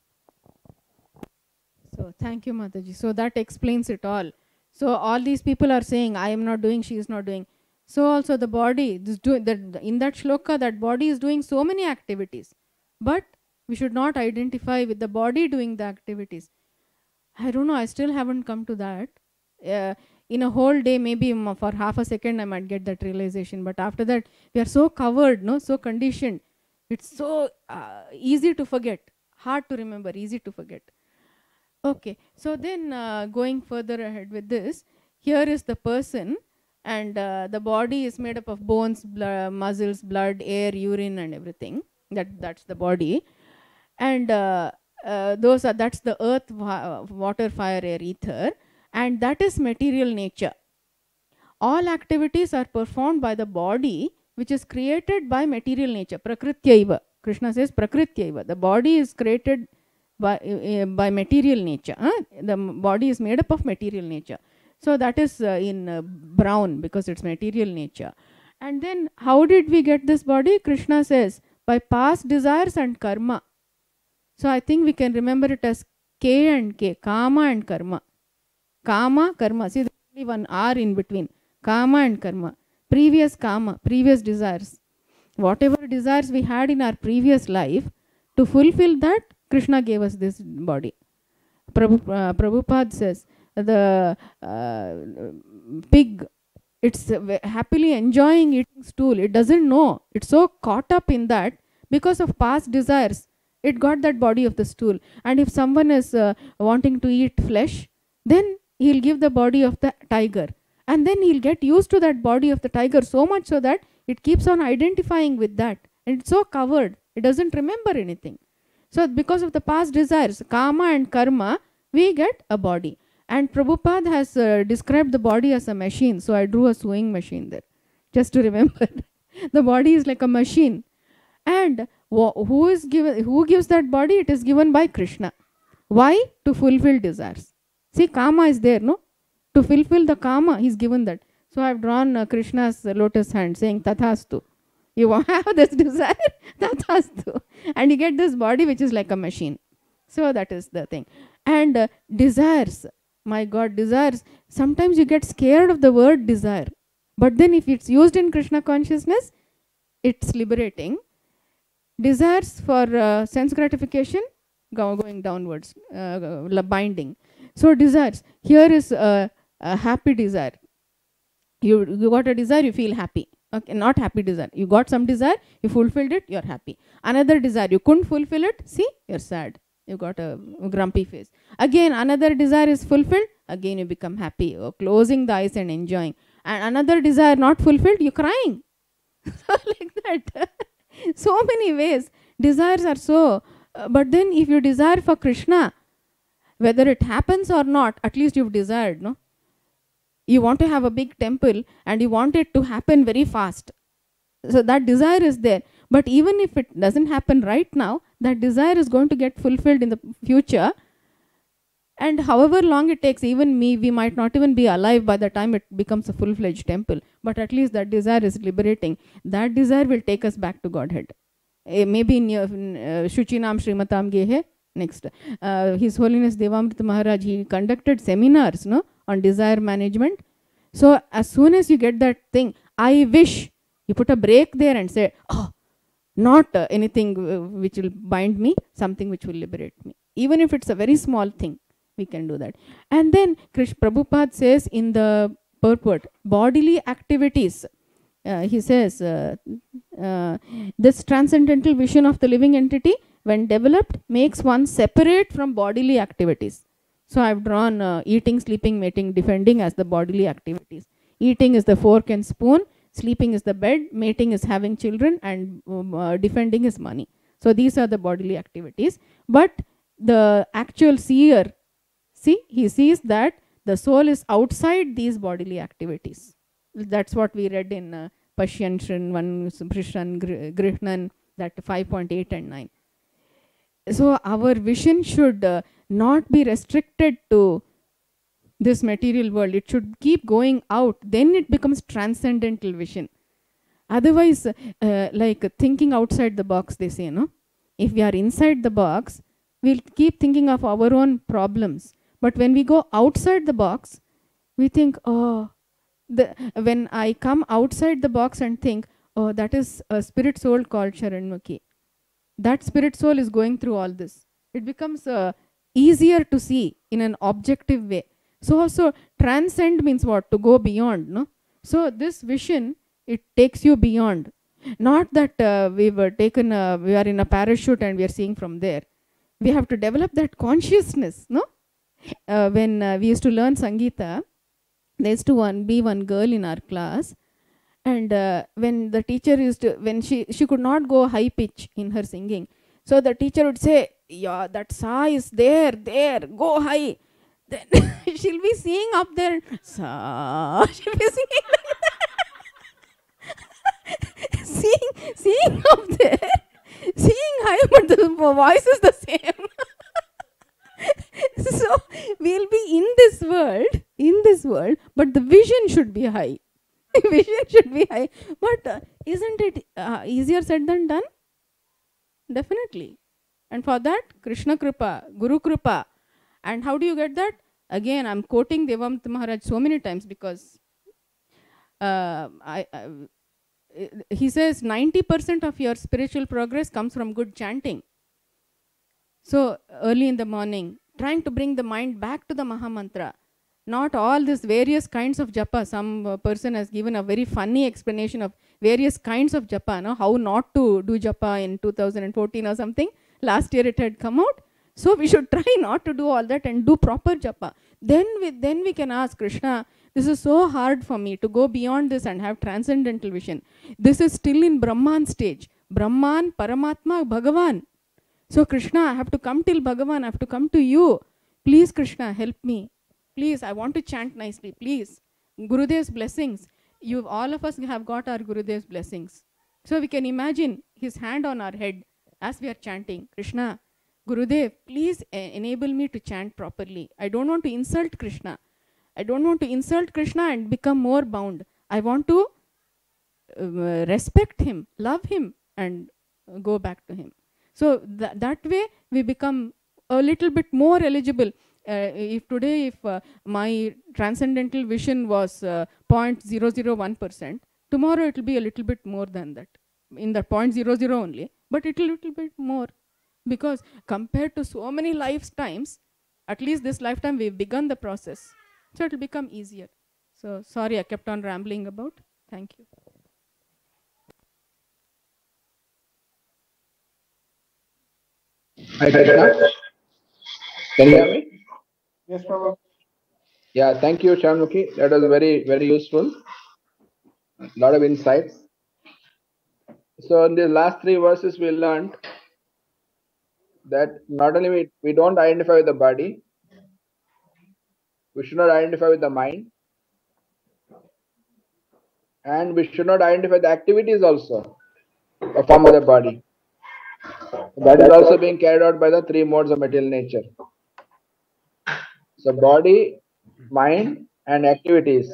So thank you, Mataji. So that explains it all. So all these people are saying, I am not doing, she is not doing. So also the body, in that shloka, that body is doing so many activities. But we should not identify with the body doing the activities. I don't know, I still haven't come to that. In a whole day, maybe for half a second, I might get that realization. But after that, we are so covered, so conditioned. It's so easy to forget, hard to remember, easy to forget. Okay, so then going further ahead with this, here is the person, and the body is made up of bones, muscles, blood, air, urine, and everything. That's the body. And that's the earth, water, fire, air, ether, and that is material nature. All activities are performed by the body, which is created by material nature. Prakrityaiva. Krishna says Prakrityaiva. The body is created by material nature. The body is made up of material nature. So that is in brown because it's material nature. And then how did we get this body? Krishna says by past desires and karma. So I think we can remember it as K and K, Kama and Karma. Kama, Karma. See, there's only one R in between. Kama and Karma. Previous Kama, previous desires. Whatever desires we had in our previous life, to fulfill that, Krishna gave us this body. Prabhupada says, the pig, it's happily enjoying eating stool. It doesn't know. It's so caught up in that because of past desires. It got that body of the stool. And if someone is wanting to eat flesh, then he'll give the body of the tiger. And then he'll get used to that body of the tiger so much so that it keeps on identifying with that. And it's so covered. It doesn't remember anything. So because of the past desires, karma and karma, we get a body. And Prabhupada has described the body as a machine. So I drew a sewing machine there, just to remember. The body is like a machine. And who gives that body? It is given by Krishna. Why? To fulfill desires. See, karma is there, no? To fulfill the karma, he's given that. So I've drawn Krishna's lotus hand saying, Tathastu. You have this desire, Tathastu. And you get this body which is like a machine. So that is the thing. And desires, my God, desires. Sometimes you get scared of the word desire. But then if it's used in Krishna consciousness, it's liberating. Desires for sense gratification, going downwards, binding. So desires. Here is a happy desire. You got a desire, you feel happy. Okay, not happy desire. You got some desire, you fulfilled it, you're happy. Another desire, you couldn't fulfill it, see, you're sad. You got a grumpy face. Again, another desire is fulfilled, again you become happy, or closing the eyes and enjoying. And another desire not fulfilled, you're crying. So like that. So many ways. Desires are so. But then if you desire for Krishna, whether it happens or not, at least you've desired, no? You want to have a big temple and you want it to happen very fast. So that desire is there. But even if it doesn't happen right now, that desire is going to get fulfilled in the future. And however long it takes, even me, we might not even be alive by the time it becomes a full-fledged temple. But at least that desire is liberating. That desire will take us back to Godhead. Maybe in Shuchinam Srimatam Gehe. Next, His Holiness Devamrita Maharaj, he conducted seminars, no, on desire management. So as soon as you get that thing, I wish, you put a break there and say, oh, not anything which will bind me, something which will liberate me. Even if it's a very small thing, we can do that. And then Prabhupada says in the purport, bodily activities, he says, this transcendental vision of the living entity, when developed, makes one separate from bodily activities. So I've drawn eating, sleeping, mating, defending as the bodily activities. Eating is the fork and spoon, sleeping is the bed, mating is having children, and defending is money. So these are the bodily activities. But the actual seer, see, he sees that the soul is outside these bodily activities. That's what we read in Pashyan, Shrinvan, Prishan, Grihnan, that 5.8 and 9. So our vision should not be restricted to this material world. It should keep going out. Then it becomes transcendental vision. Otherwise, like thinking outside the box, they say, no? If we are inside the box, we'll keep thinking of our own problems. But when we go outside the box, we think, oh, when I come outside the box and think, oh, that is a spirit soul called Sharanmukhi. That spirit soul is going through all this. It becomes easier to see in an objective way. So also transcend means what? To go beyond, no? So this vision, it takes you beyond. Not that we were taken, we are in a parachute and we are seeing from there. We have to develop that consciousness, no? When we used to learn Sangeeta, there used to be one girl in our class, and when the teacher used to, when she could not go high pitch in her singing, so the teacher would say, yeah, that sa is there, go high. Then she'll be singing up there, sa, she'll be singing like that. seeing up there, singing high, but the voice is the same. So we'll be in this world, but the vision should be high. Vision should be high. But isn't it easier said than done? Definitely. And for that, Krishna Kripa, Guru Kripa. And how do you get that? Again, I'm quoting Devamrita Maharaj so many times because he says 90% of your spiritual progress comes from good chanting. So early in the morning, trying to bring the mind back to the Mahamantra. Not all these various kinds of japa. Some person has given a very funny explanation of various kinds of japa, no? How not to do japa in 2014 or something. Last year it had come out. So we should try not to do all that and do proper japa. Then we can ask Krishna, this is so hard for me to go beyond this and have transcendental vision. This is still in Brahman stage. Brahman, Paramatma, Bhagavan. So Krishna, I have to come till Bhagavan, I have to come to you. Please Krishna, help me. Please, I want to chant nicely, please. Gurudev's blessings. All of us have got our Gurudev's blessings. So we can imagine his hand on our head as we are chanting. Krishna, Gurudev, please enable me to chant properly. I don't want to insult Krishna. I don't want to insult Krishna and become more bound. I want to respect him, love him, and go back to him. So that way we become a little bit more eligible. If my transcendental vision was 0.001%, tomorrow it will be a little bit more than that. In the 0.00 only, but it will a little bit more. Because compared to so many lifetimes, at least this lifetime we've begun the process. So it will become easier. So sorry, I kept on rambling about. Thank you. Hi, Krishna. Can you hear me? Yes, Prabhu. Yeah, thank you, Sharanmukhi. That was very, very useful. A lot of insights. So in the last 3 verses, we learned that not only we don't identify with the body, we should not identify with the mind, and we should not identify the activities also, a form of the body. That is also being carried out by the 3 modes of material nature. So body, mind, and activities,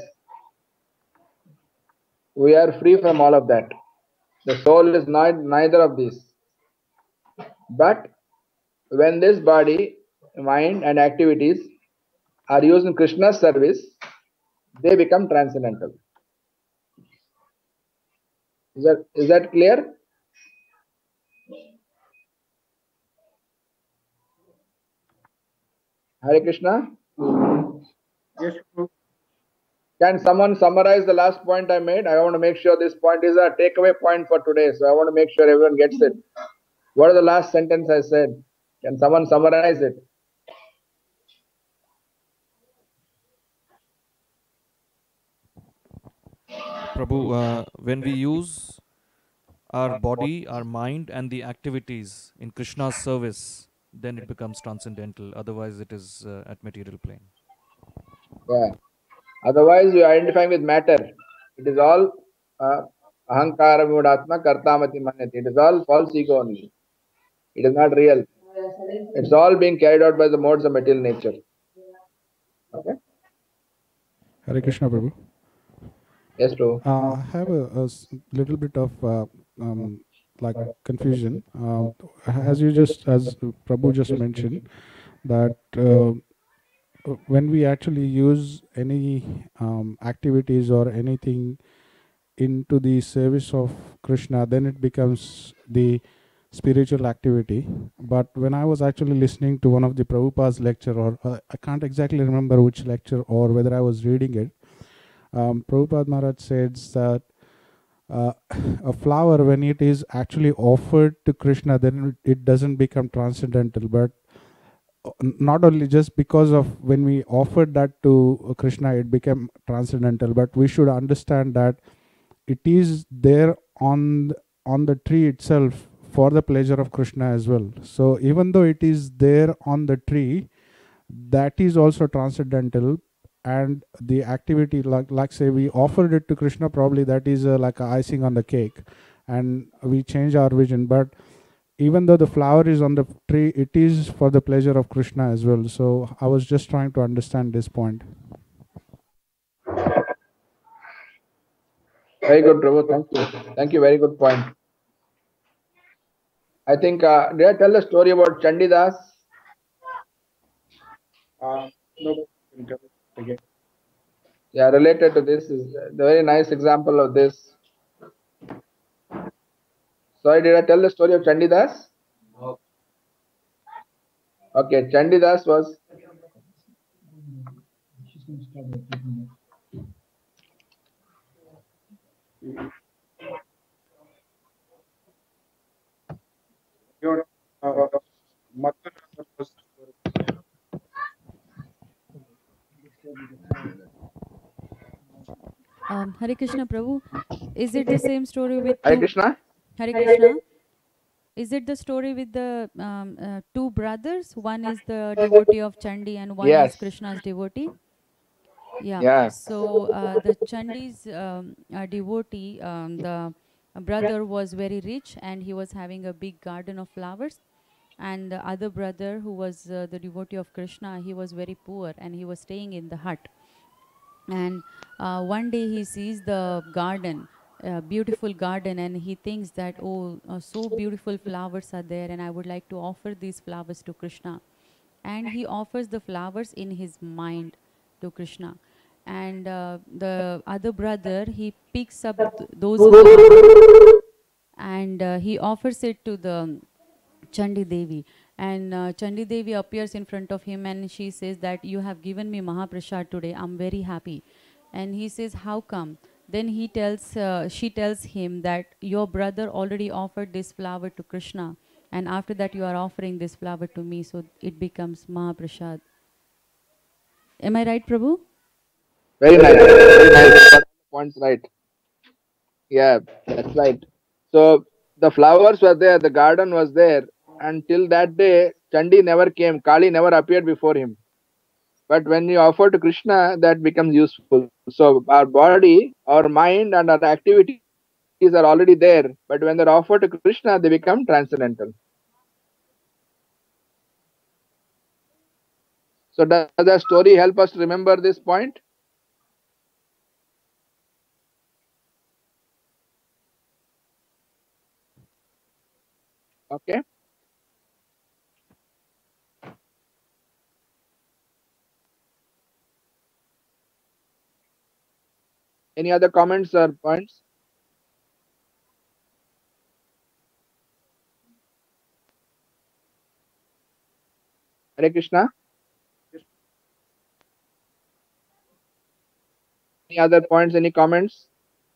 we are free from all of that. The soul is not neither of these. But when this body, mind, and activities are used in Krishna's service, they become transcendental. Is that clear? Hare Krishna. Yes, Prabhu. Can someone summarize the last point I made? I want to make sure this point is a takeaway point for today. So I want to make sure everyone gets it. What is the last sentence I said? Can someone summarize it? Prabhu, when we use our body, our mind, and the activities in Krishna's service, then it becomes transcendental. Otherwise, it is at material plane. Yeah. Otherwise, we are identifying with matter. It is all ahankara mudatma kartamati manyati. It is all false ego only. It is not real. It's all being carried out by the modes of material nature. Okay. Hare Krishna, Prabhu. Yes, Prabhu. I have a little bit of like confusion. As Prabhu just mentioned, that when we actually use any activities or anything into the service of Krishna, then it becomes the spiritual activity. But when I was actually listening to one of the Prabhupada's lecture, or I can't exactly remember which lecture or whether I was reading it, Prabhupada Maharaj says that a flower, when it is actually offered to Krishna, then it doesn't become transcendental. But not only just because of when we offered that to Krishna, it became transcendental, but we should understand that it is there on the tree itself for the pleasure of Krishna as well. So even though it is there on the tree, that is also transcendental. And the activity, like say we offered it to Krishna, probably that is like a icing on the cake, and we change our vision. But even though the flower is on the tree, it is for the pleasure of Krishna as well. So I was just trying to understand this point. Very good, Prabhu. Thank you. Thank you. Very good point. I think, did I tell a story about Chandidas? No. Again. Yeah, related to this is a very nice example of this. Sorry, did I tell the story of Chandidas? No. Okay, Chandidas was. Your mother was. Hare Krishna Prabhu, is it the same story with Hare Krishna? Hare Krishna? Is it the story with the two brothers? One is the devotee of Chandi and one is Krishna's devotee? Yeah. So the Chandi's devotee, the brother was very rich and he was having a big garden of flowers. And the other brother, who was the devotee of Krishna, he was very poor and he was staying in the hut. And one day he sees the garden, beautiful garden, and he thinks that, oh, so beautiful flowers are there and I would like to offer these flowers to Krishna. And he offers the flowers in his mind to Krishna. And the other brother, he picks up those flowers and he offers it to the Chandi Devi. And Chandi Devi appears in front of him and she says that you have given me Mahaprasad today. I'm very happy. And he says, how come? Then he tells, she tells him that your brother already offered this flower to Krishna. And after that you are offering this flower to me. So it becomes Mahaprasad. Am I right, Prabhu? Very nice. Very nice. Points right. Yeah, that's right. So the flowers were there, the garden was there. Until that day, Chandi never came, Kali never appeared before him. But when you offer to Krishna, that becomes useful. So our body, our mind, and our activities are already there. But when they're offered to Krishna, they become transcendental. So does that story help us to remember this point? Okay. Any other comments or points? Hare Krishna. Any other points? Any comments?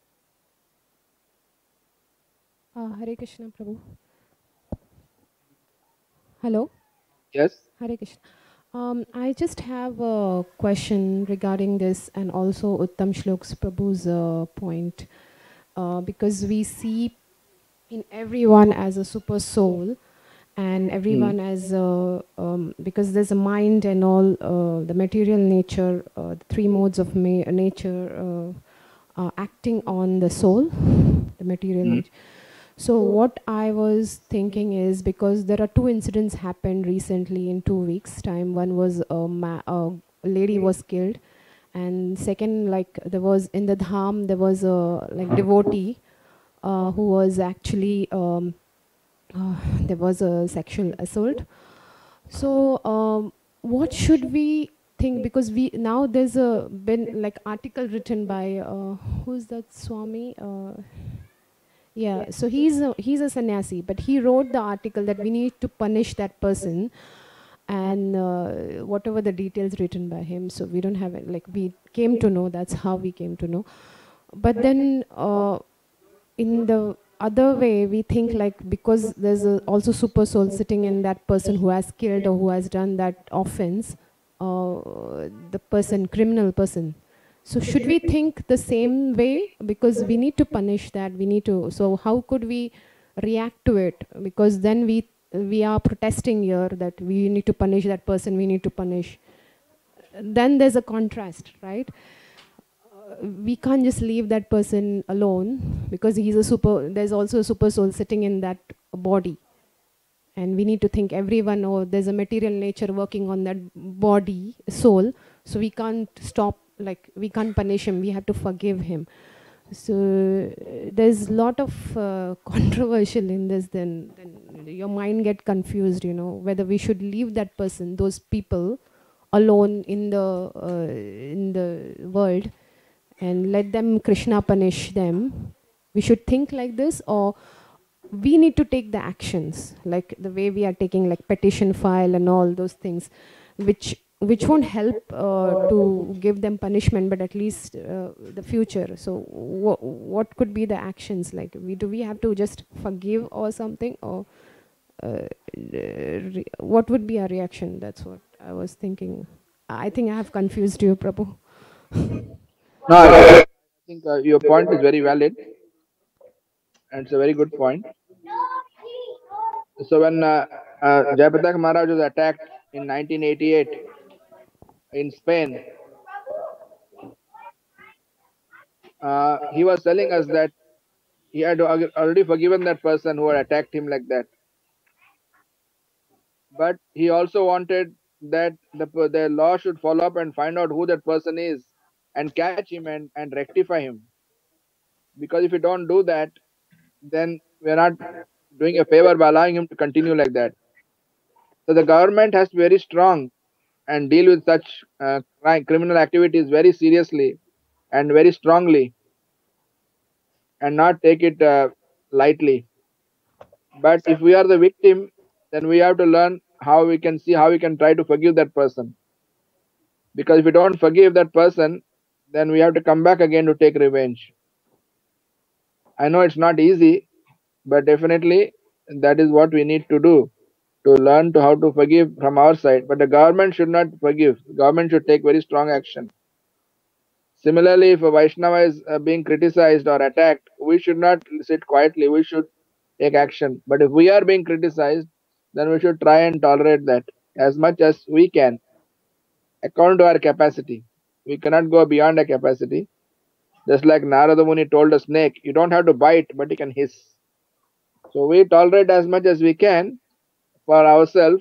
Hare Krishna, Prabhu. Hello. Yes. Hare Krishna. I just have a question regarding this and also Uttam Shlok's Prabhu's point. Because we see in everyone as a super soul and everyone as because there's a mind and all the material nature, the three modes of nature acting on the soul, the material nature. So what I was thinking is, because there are two incidents happened recently in 2 weeks time. One was a lady was killed, and second, like there was in the dham, there was a like devotee who was actually there was a sexual assault. So what should we think? Because we now there's a been like article written by who's that Swami? Yeah, so he's a sannyasi, but he wrote the article that we need to punish that person, and whatever the details written by him. So we don't have it. Like we came to know, that's how we came to know. But then in the other way, we think like because there's also super soul sitting in that person who has killed or who has done that offense, the person, criminal person. So should we think the same way? Because we need to punish that. We need to. So how could we react to it? Because then we are protesting here that we need to punish that person. We need to punish. Then there's a contrast, right? We can't just leave that person alone because he's a super. There's also a super soul sitting in that body, and we need to think everyone. Oh, there's a material nature working on that body, soul. So we can't stop. Like we can't punish him. We have to forgive him. So there's a lot of controversial in this. Then your mind get confused. You know whether we should leave that person, those people, alone in the world, and let them Krishna punish them. We should think like this, or we need to take the actions like the way we are taking, like petition file and all those things, which won't help to give them punishment, but at least the future. So what could be the actions? Like we have to just forgive or something, or what would be our reaction? That's what I was thinking. I think I have confused you, Prabhu. No, I think your point is very valid, and it's a very good point. So when Jayapatak Maharaj was attacked in 1988 in Spain, he was telling us that he had already forgiven that person who had attacked him like that. But he also wanted that the law should follow up and find out who that person is and catch him and rectify him. Because if you don't do that, then we're not doing a favor by allowing him to continue like that. So the government has to be very strong and deal with such criminal activities very seriously and very strongly, and not take it lightly. But if we are the victim, then we have to learn how we can try to forgive that person. Because if we don't forgive that person, then we have to come back again to take revenge. I know it's not easy, but definitely that is what we need to do, to learn to how to forgive from our side. But the government should not forgive. The government should take very strong action. Similarly, if a Vaishnava is being criticized or attacked, we should not sit quietly. We should take action. But if we are being criticized, then we should try and tolerate that as much as we can, according to our capacity. We cannot go beyond our capacity. Just like Narada Muni told a snake, you don't have to bite, but you can hiss. So we tolerate as much as we can for ourselves,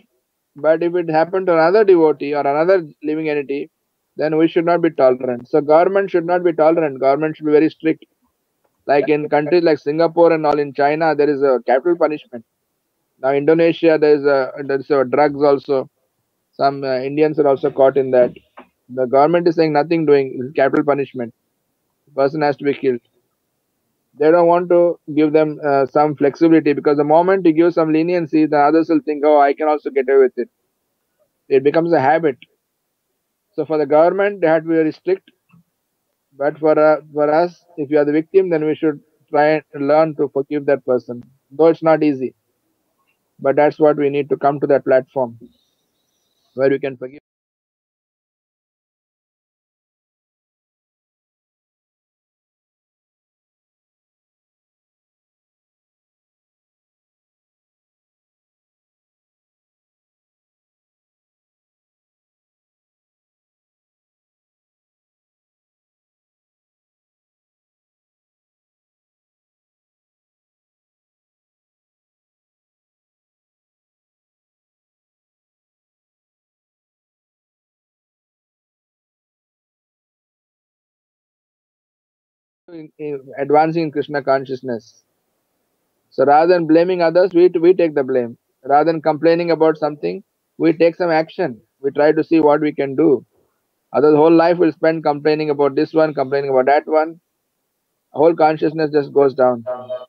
But if it happened to another devotee or another living entity, then we should not be tolerant. So government should not be tolerant. Government should be very strict. Like in countries like Singapore and all, in China, there is a capital punishment. Now Indonesia, there is a drugs also. Some Indians are also caught in that. The government is saying nothing doing. It's capital punishment. The person has to be killed. They don't want to give them some flexibility, because the moment you give some leniency, the others will think, oh, I can also get away with it. It becomes a habit. So for the government, they have to be very strict. But for us, if you are the victim, then we should try and learn to forgive that person. Though it's not easy. But that's what we need to come to that platform where we can forgive. In advancing in Krishna consciousness. So rather than blaming others, we take the blame. Rather than complaining about something, we take some action. We try to see what we can do. Other whole life will spend complaining about this one, complaining about that one. Whole consciousness just goes down.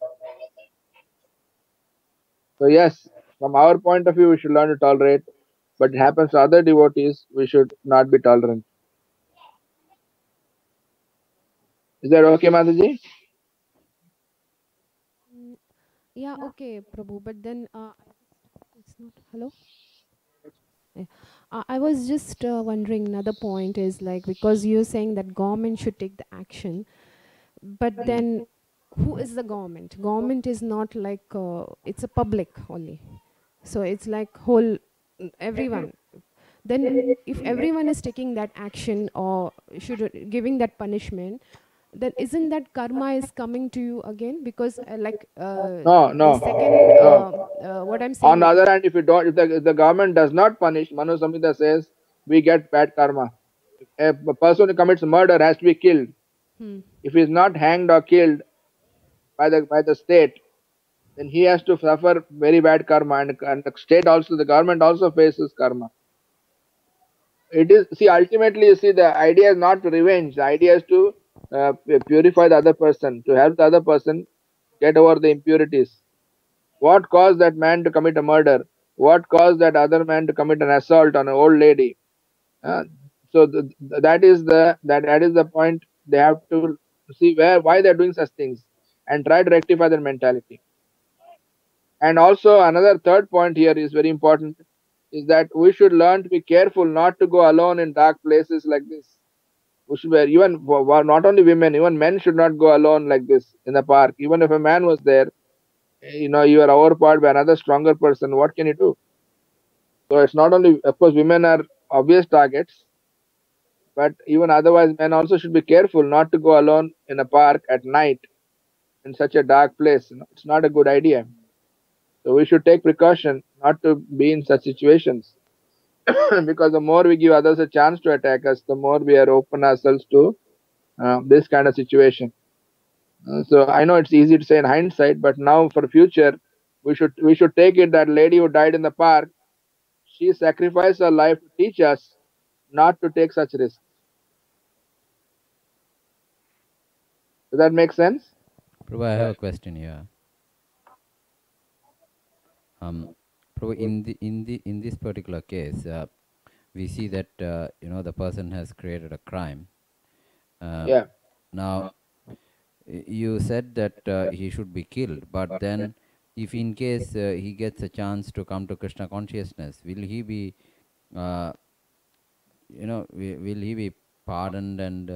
So yes, from our point of view, we should learn to tolerate. But it happens to other devotees, we should not be tolerant. Is that okay, Mataji? Yeah, okay, Prabhu. But then it's not. Hello. Yeah. I was just wondering. Another point is like, because you're saying that government should take the action, but then who is the government? Government is not like it's a public only. So it's like whole everyone. Then if everyone is taking that action or giving that punishment, then isn't that karma is coming to you again? Because No. the second what I'm saying. On the other hand, if the government does not punish, Manu Samhita says we get bad karma. A person who commits murder has to be killed. If he is not hanged or killed by the state, then he has to suffer very bad karma, and the state also, the government also faces karma. It is, see, ultimately, you see, the idea is not to revenge. The idea is to purify the other person, to help the other person get over the impurities. What caused that man to commit a murder? What caused that other man to commit an assault on an old lady? So that is the point. They have to see why they are doing such things and try to rectify their mentality. And also another third point here is very important, is that we should learn to be careful not to go alone in dark places like this. We should be, even not only women, even men should not go alone like this in the park. Even if a man was there, you are overpowered by another stronger person, what can you do? So it's not only, of course, women are obvious targets, but even otherwise, men also should be careful not to go alone in a park at night in such a dark place. It's not a good idea. So we should take precaution not to be in such situations. Because the more we give others a chance to attack us, the more we are open ourselves to this kind of situation. So I know it's easy to say in hindsight, but now for future, we should take it that lady who died in the park, she sacrificed her life to teach us not to take such risks. Does that make sense? Prabhu, I have a question here. Prabhu, in this particular case, we see that the person has created a crime. Yeah. Now, you said that he should be killed, but then, if in case he gets a chance to come to Krishna consciousness, will he be, will he be pardoned, and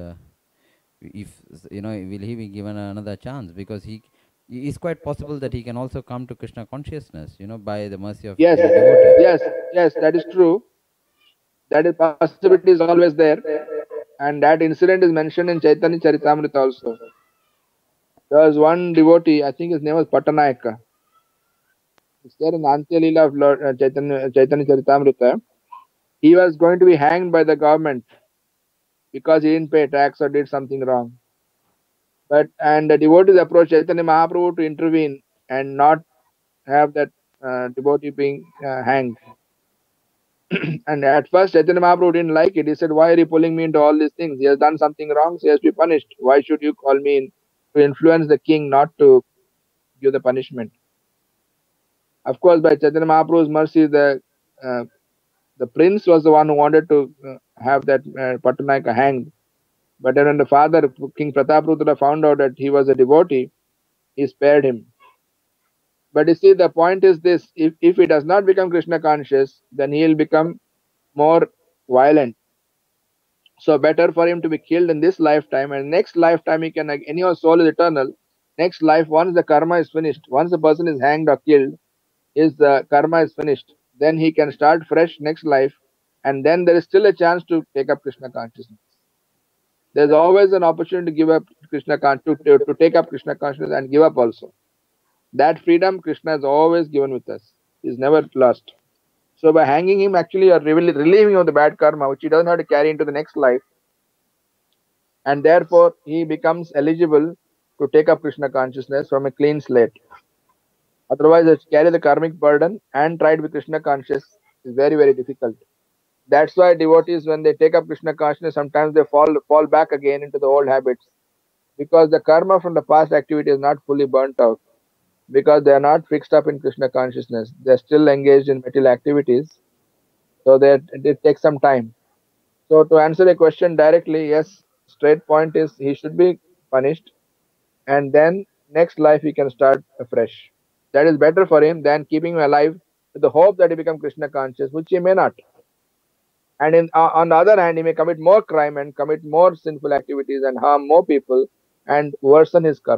will he be given another chance? Because it's quite possible that he can also come to Krishna consciousness, by the mercy of yes, the devotee. Yes, that is true. That is possibility is always there, and that incident is mentioned in Chaitanya Charitamrita also. There was one devotee, I think his name was Pattanayaka. It's there in the Antya Leela of Lord Chaitanya Charitamrita. He was going to be hanged by the government because he didn't pay tax or did something wrong. And the devotees approached Chaitanya Mahaprabhu to intervene and not have that devotee being hanged. And at first Chaitanya Mahaprabhu didn't like it. He said, "Why are you pulling me into all these things? He has done something wrong, so he has to be punished. Why should you call me in to influence the king not to give the punishment?" Of course, by Chaitanya Mahaprabhu's mercy, the prince was the one who wanted to have that Pattanayaka hanged. But then when the father, King Prataprudra, found out that he was a devotee, he spared him. But you see, the point is this: if he does not become Krishna conscious, then he will become more violent. So better for him to be killed in this lifetime, and next lifetime he can, anyhow, soul is eternal. Next life, once the karma is finished, once the person is hanged or killed, his karma is finished, then he can start fresh next life, and then there is still a chance to take up Krishna consciousness. There's always an opportunity to give up Krishna to take up Krishna consciousness and give up also. That freedom Krishna has always given with us. He's never lost. So by hanging him, actually, you're relieving him of the bad karma, which he doesn't have to carry into the next life. And therefore, he becomes eligible to take up Krishna consciousness from a clean slate. Otherwise, to carry the karmic burden and try to be Krishna conscious is very, very difficult. That's why devotees, when they take up Krishna consciousness, sometimes they fall back again into the old habits, because the karma from the past activity is not fully burnt out, because they are not fixed up in Krishna consciousness. They are still engaged in material activities, so that it takes some time. So to answer the question directly, yes, straight point is he should be punished, and then next life he can start afresh. That is better for him than keeping him alive with the hope that he become Krishna conscious, which he may not. And on the other hand, he may commit more crime and commit more sinful activities and harm more people and worsen his karma.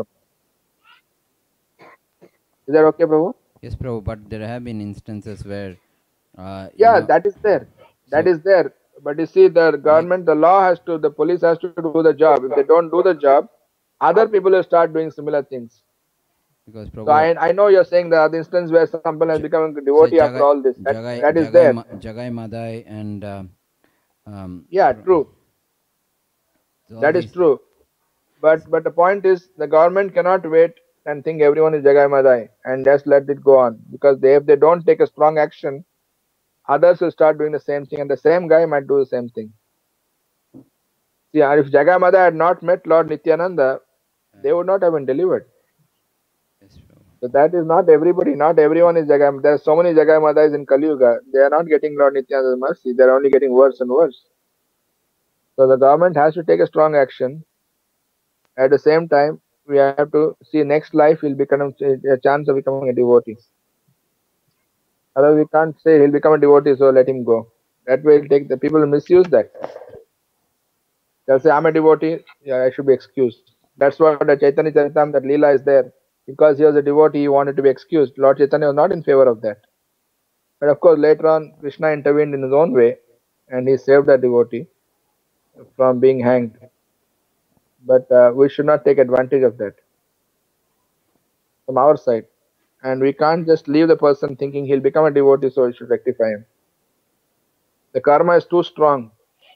Is that okay, Prabhu? Yes, Prabhu, but there have been instances where that is there. That is there. But you see, the government, the police has to do the job. If they don't do the job, other people will start doing similar things. Because Prabhu, so I know you're saying the other instance where someone has become a devotee after all this. That is there. Jagai Madai and true. That is true. But the point is, the government cannot wait and think everyone is Jagai Madai and just let it go on. Because if they don't take a strong action, others will start doing the same thing, and the same guy might do the same thing. See, if Jagai Madai had not met Lord Nityananda, they would not have been delivered. So that is not everybody. Not everyone is Jagai. There are so many Jagai Madais in Kali Yuga. They are not getting Lord Nityananda's mercy. They are only getting worse and worse. So the government has to take a strong action. At the same time, we have to see next life he'll become a chance of becoming a devotee. Otherwise, we can't say he'll become a devotee, so let him go. That way, the people will misuse that. They'll say, I'm a devotee, I should be excused. That's why the Chaitanya Charitam, that Leela is there. Because he was a devotee, he wanted to be excused. Lord Chaitanya was not in favor of that. But of course, later on, Krishna intervened in his own way, and he saved that devotee from being hanged. But we should not take advantage of that from our side. And we can't just leave the person thinking he'll become a devotee, so we should rectify him. The karma is too strong.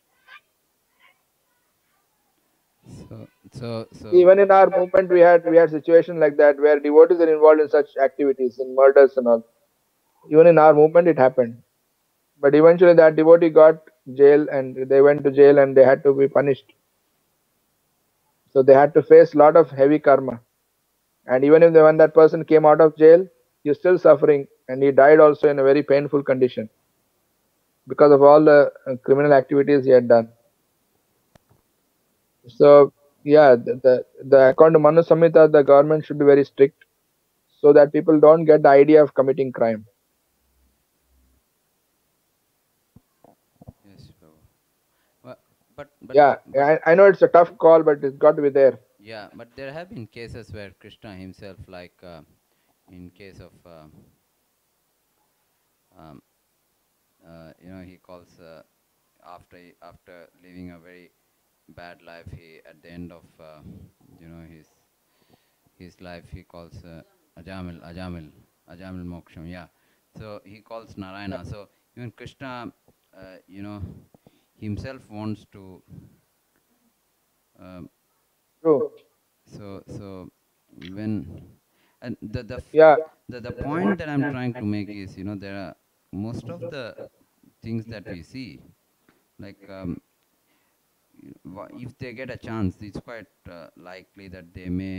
So even in our movement, we had situations like that where devotees are involved in such activities, in murders and all. Even in our movement, it happened. But eventually, that devotee got jail, and they went to jail, and they had to be punished. So they had to face a lot of heavy karma. And even if when that person came out of jail, he was still suffering, and he died also in a very painful condition because of all the criminal activities he had done. So according to Manu Samhita, the government should be very strict so that people don't get the idea of committing crime. Yes, but I know it's a tough call, but it's got to be there. Yeah, but there have been cases where Krishna himself, like in case of he calls after living a very bad life, he at the end of his life, he calls Ajamil Ajamil Moksham, yeah. So he calls Narayana. So even Krishna, you know, himself wants to. True. So when and Yeah. the point that I'm trying to make is, there are most of the things that we see, like if they get a chance, it's quite likely that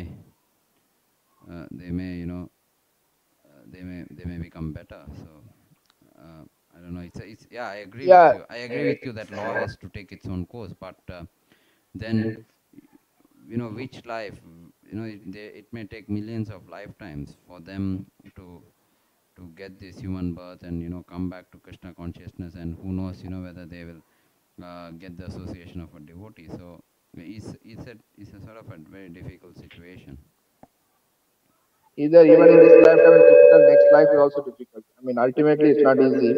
they may they may become better. So I don't know. It's yeah. I agree with Yeah. you. I agree with you that law has to take its own course, but then which life, it may take millions of lifetimes for them to get this human birth and come back to Krishna consciousness, and who knows whether they will get the association of a devotee. So it's a sort of a very difficult situation. Either even in this lifetime is difficult, next life is also difficult. I mean, ultimately it's not easy.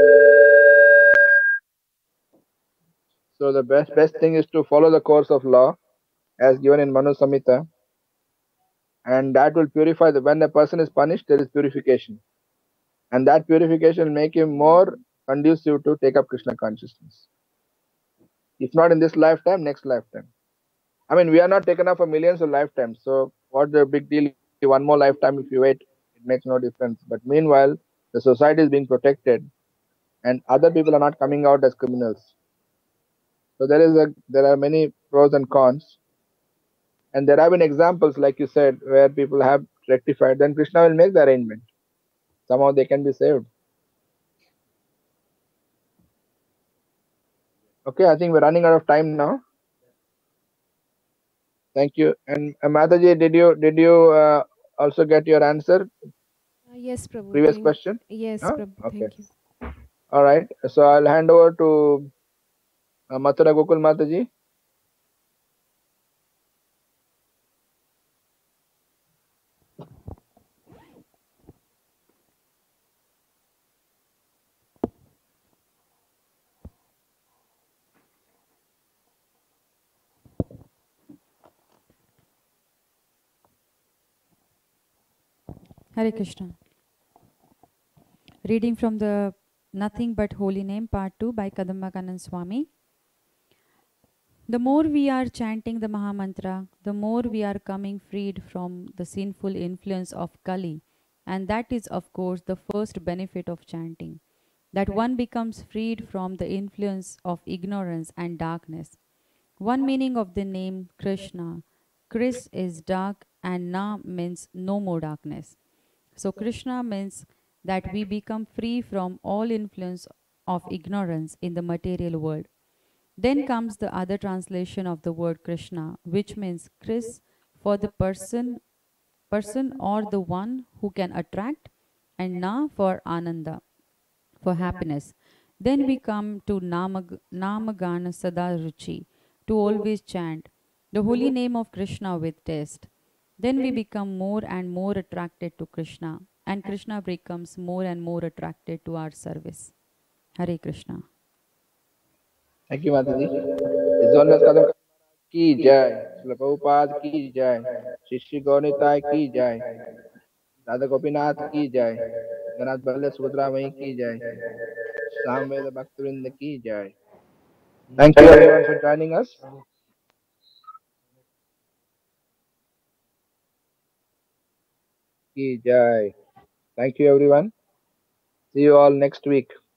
So the best thing is to follow the course of law as given in Manu Samhita, and that will purify the. When a person is punished, there is purification, and that purification will make him more conducive to take up Krishna consciousness. If not in this lifetime, next lifetime. I mean, we are not taken up for millions of lifetimes. So what's the big deal? One more lifetime, if you wait, it makes no difference. But meanwhile, the society is being protected, and other people are not coming out as criminals. So there are many pros and cons, and there have been examples, like you said, where people have rectified. Then Krishna will make the arrangement. Somehow they can be saved. Okay, I think we're running out of time now. Thank you. And Mataji, did you also get your answer? Yes, Prabhu. Previous question? Yes, Huh? Prabhu. Okay. Thank you. All right. So I'll hand over to Mathura Gokul Mataji. Hare Krishna. Reading from the Nothing But Holy Name, Part 2 by Kadamba Kannan Swami. The more we are chanting the Mahamantra, the more we are coming freed from the sinful influence of Kali. And that is, of course, the first benefit of chanting, that one becomes freed from the influence of ignorance and darkness. One meaning of the name Krishna. Kris is dark and Na means no more darkness. So Krishna means that we become free from all influence of ignorance in the material world. Then comes the other translation of the word Krishna, which means Kris for the person or the one who can attract, and Na for Ananda, for happiness. Then we come to Namagana Sada Ruchi, to always chant the holy name of Krishna with taste. Then we become more and more attracted to Krishna, and Krishna becomes more and more attracted to our service. Hare Krishna. Thank you, Mataji. His Holiness Kadam ki jai, Srila Prabhupada ki jai, Shishri Gaunitai ki jai, Radha Gopinath ki jai, Ganath Bhalle Subhadra Mai ki jai, Samveda Bhaktivinoda ki jai. Thank you everyone for joining us. Ki jai. Thank you everyone. See you all next week.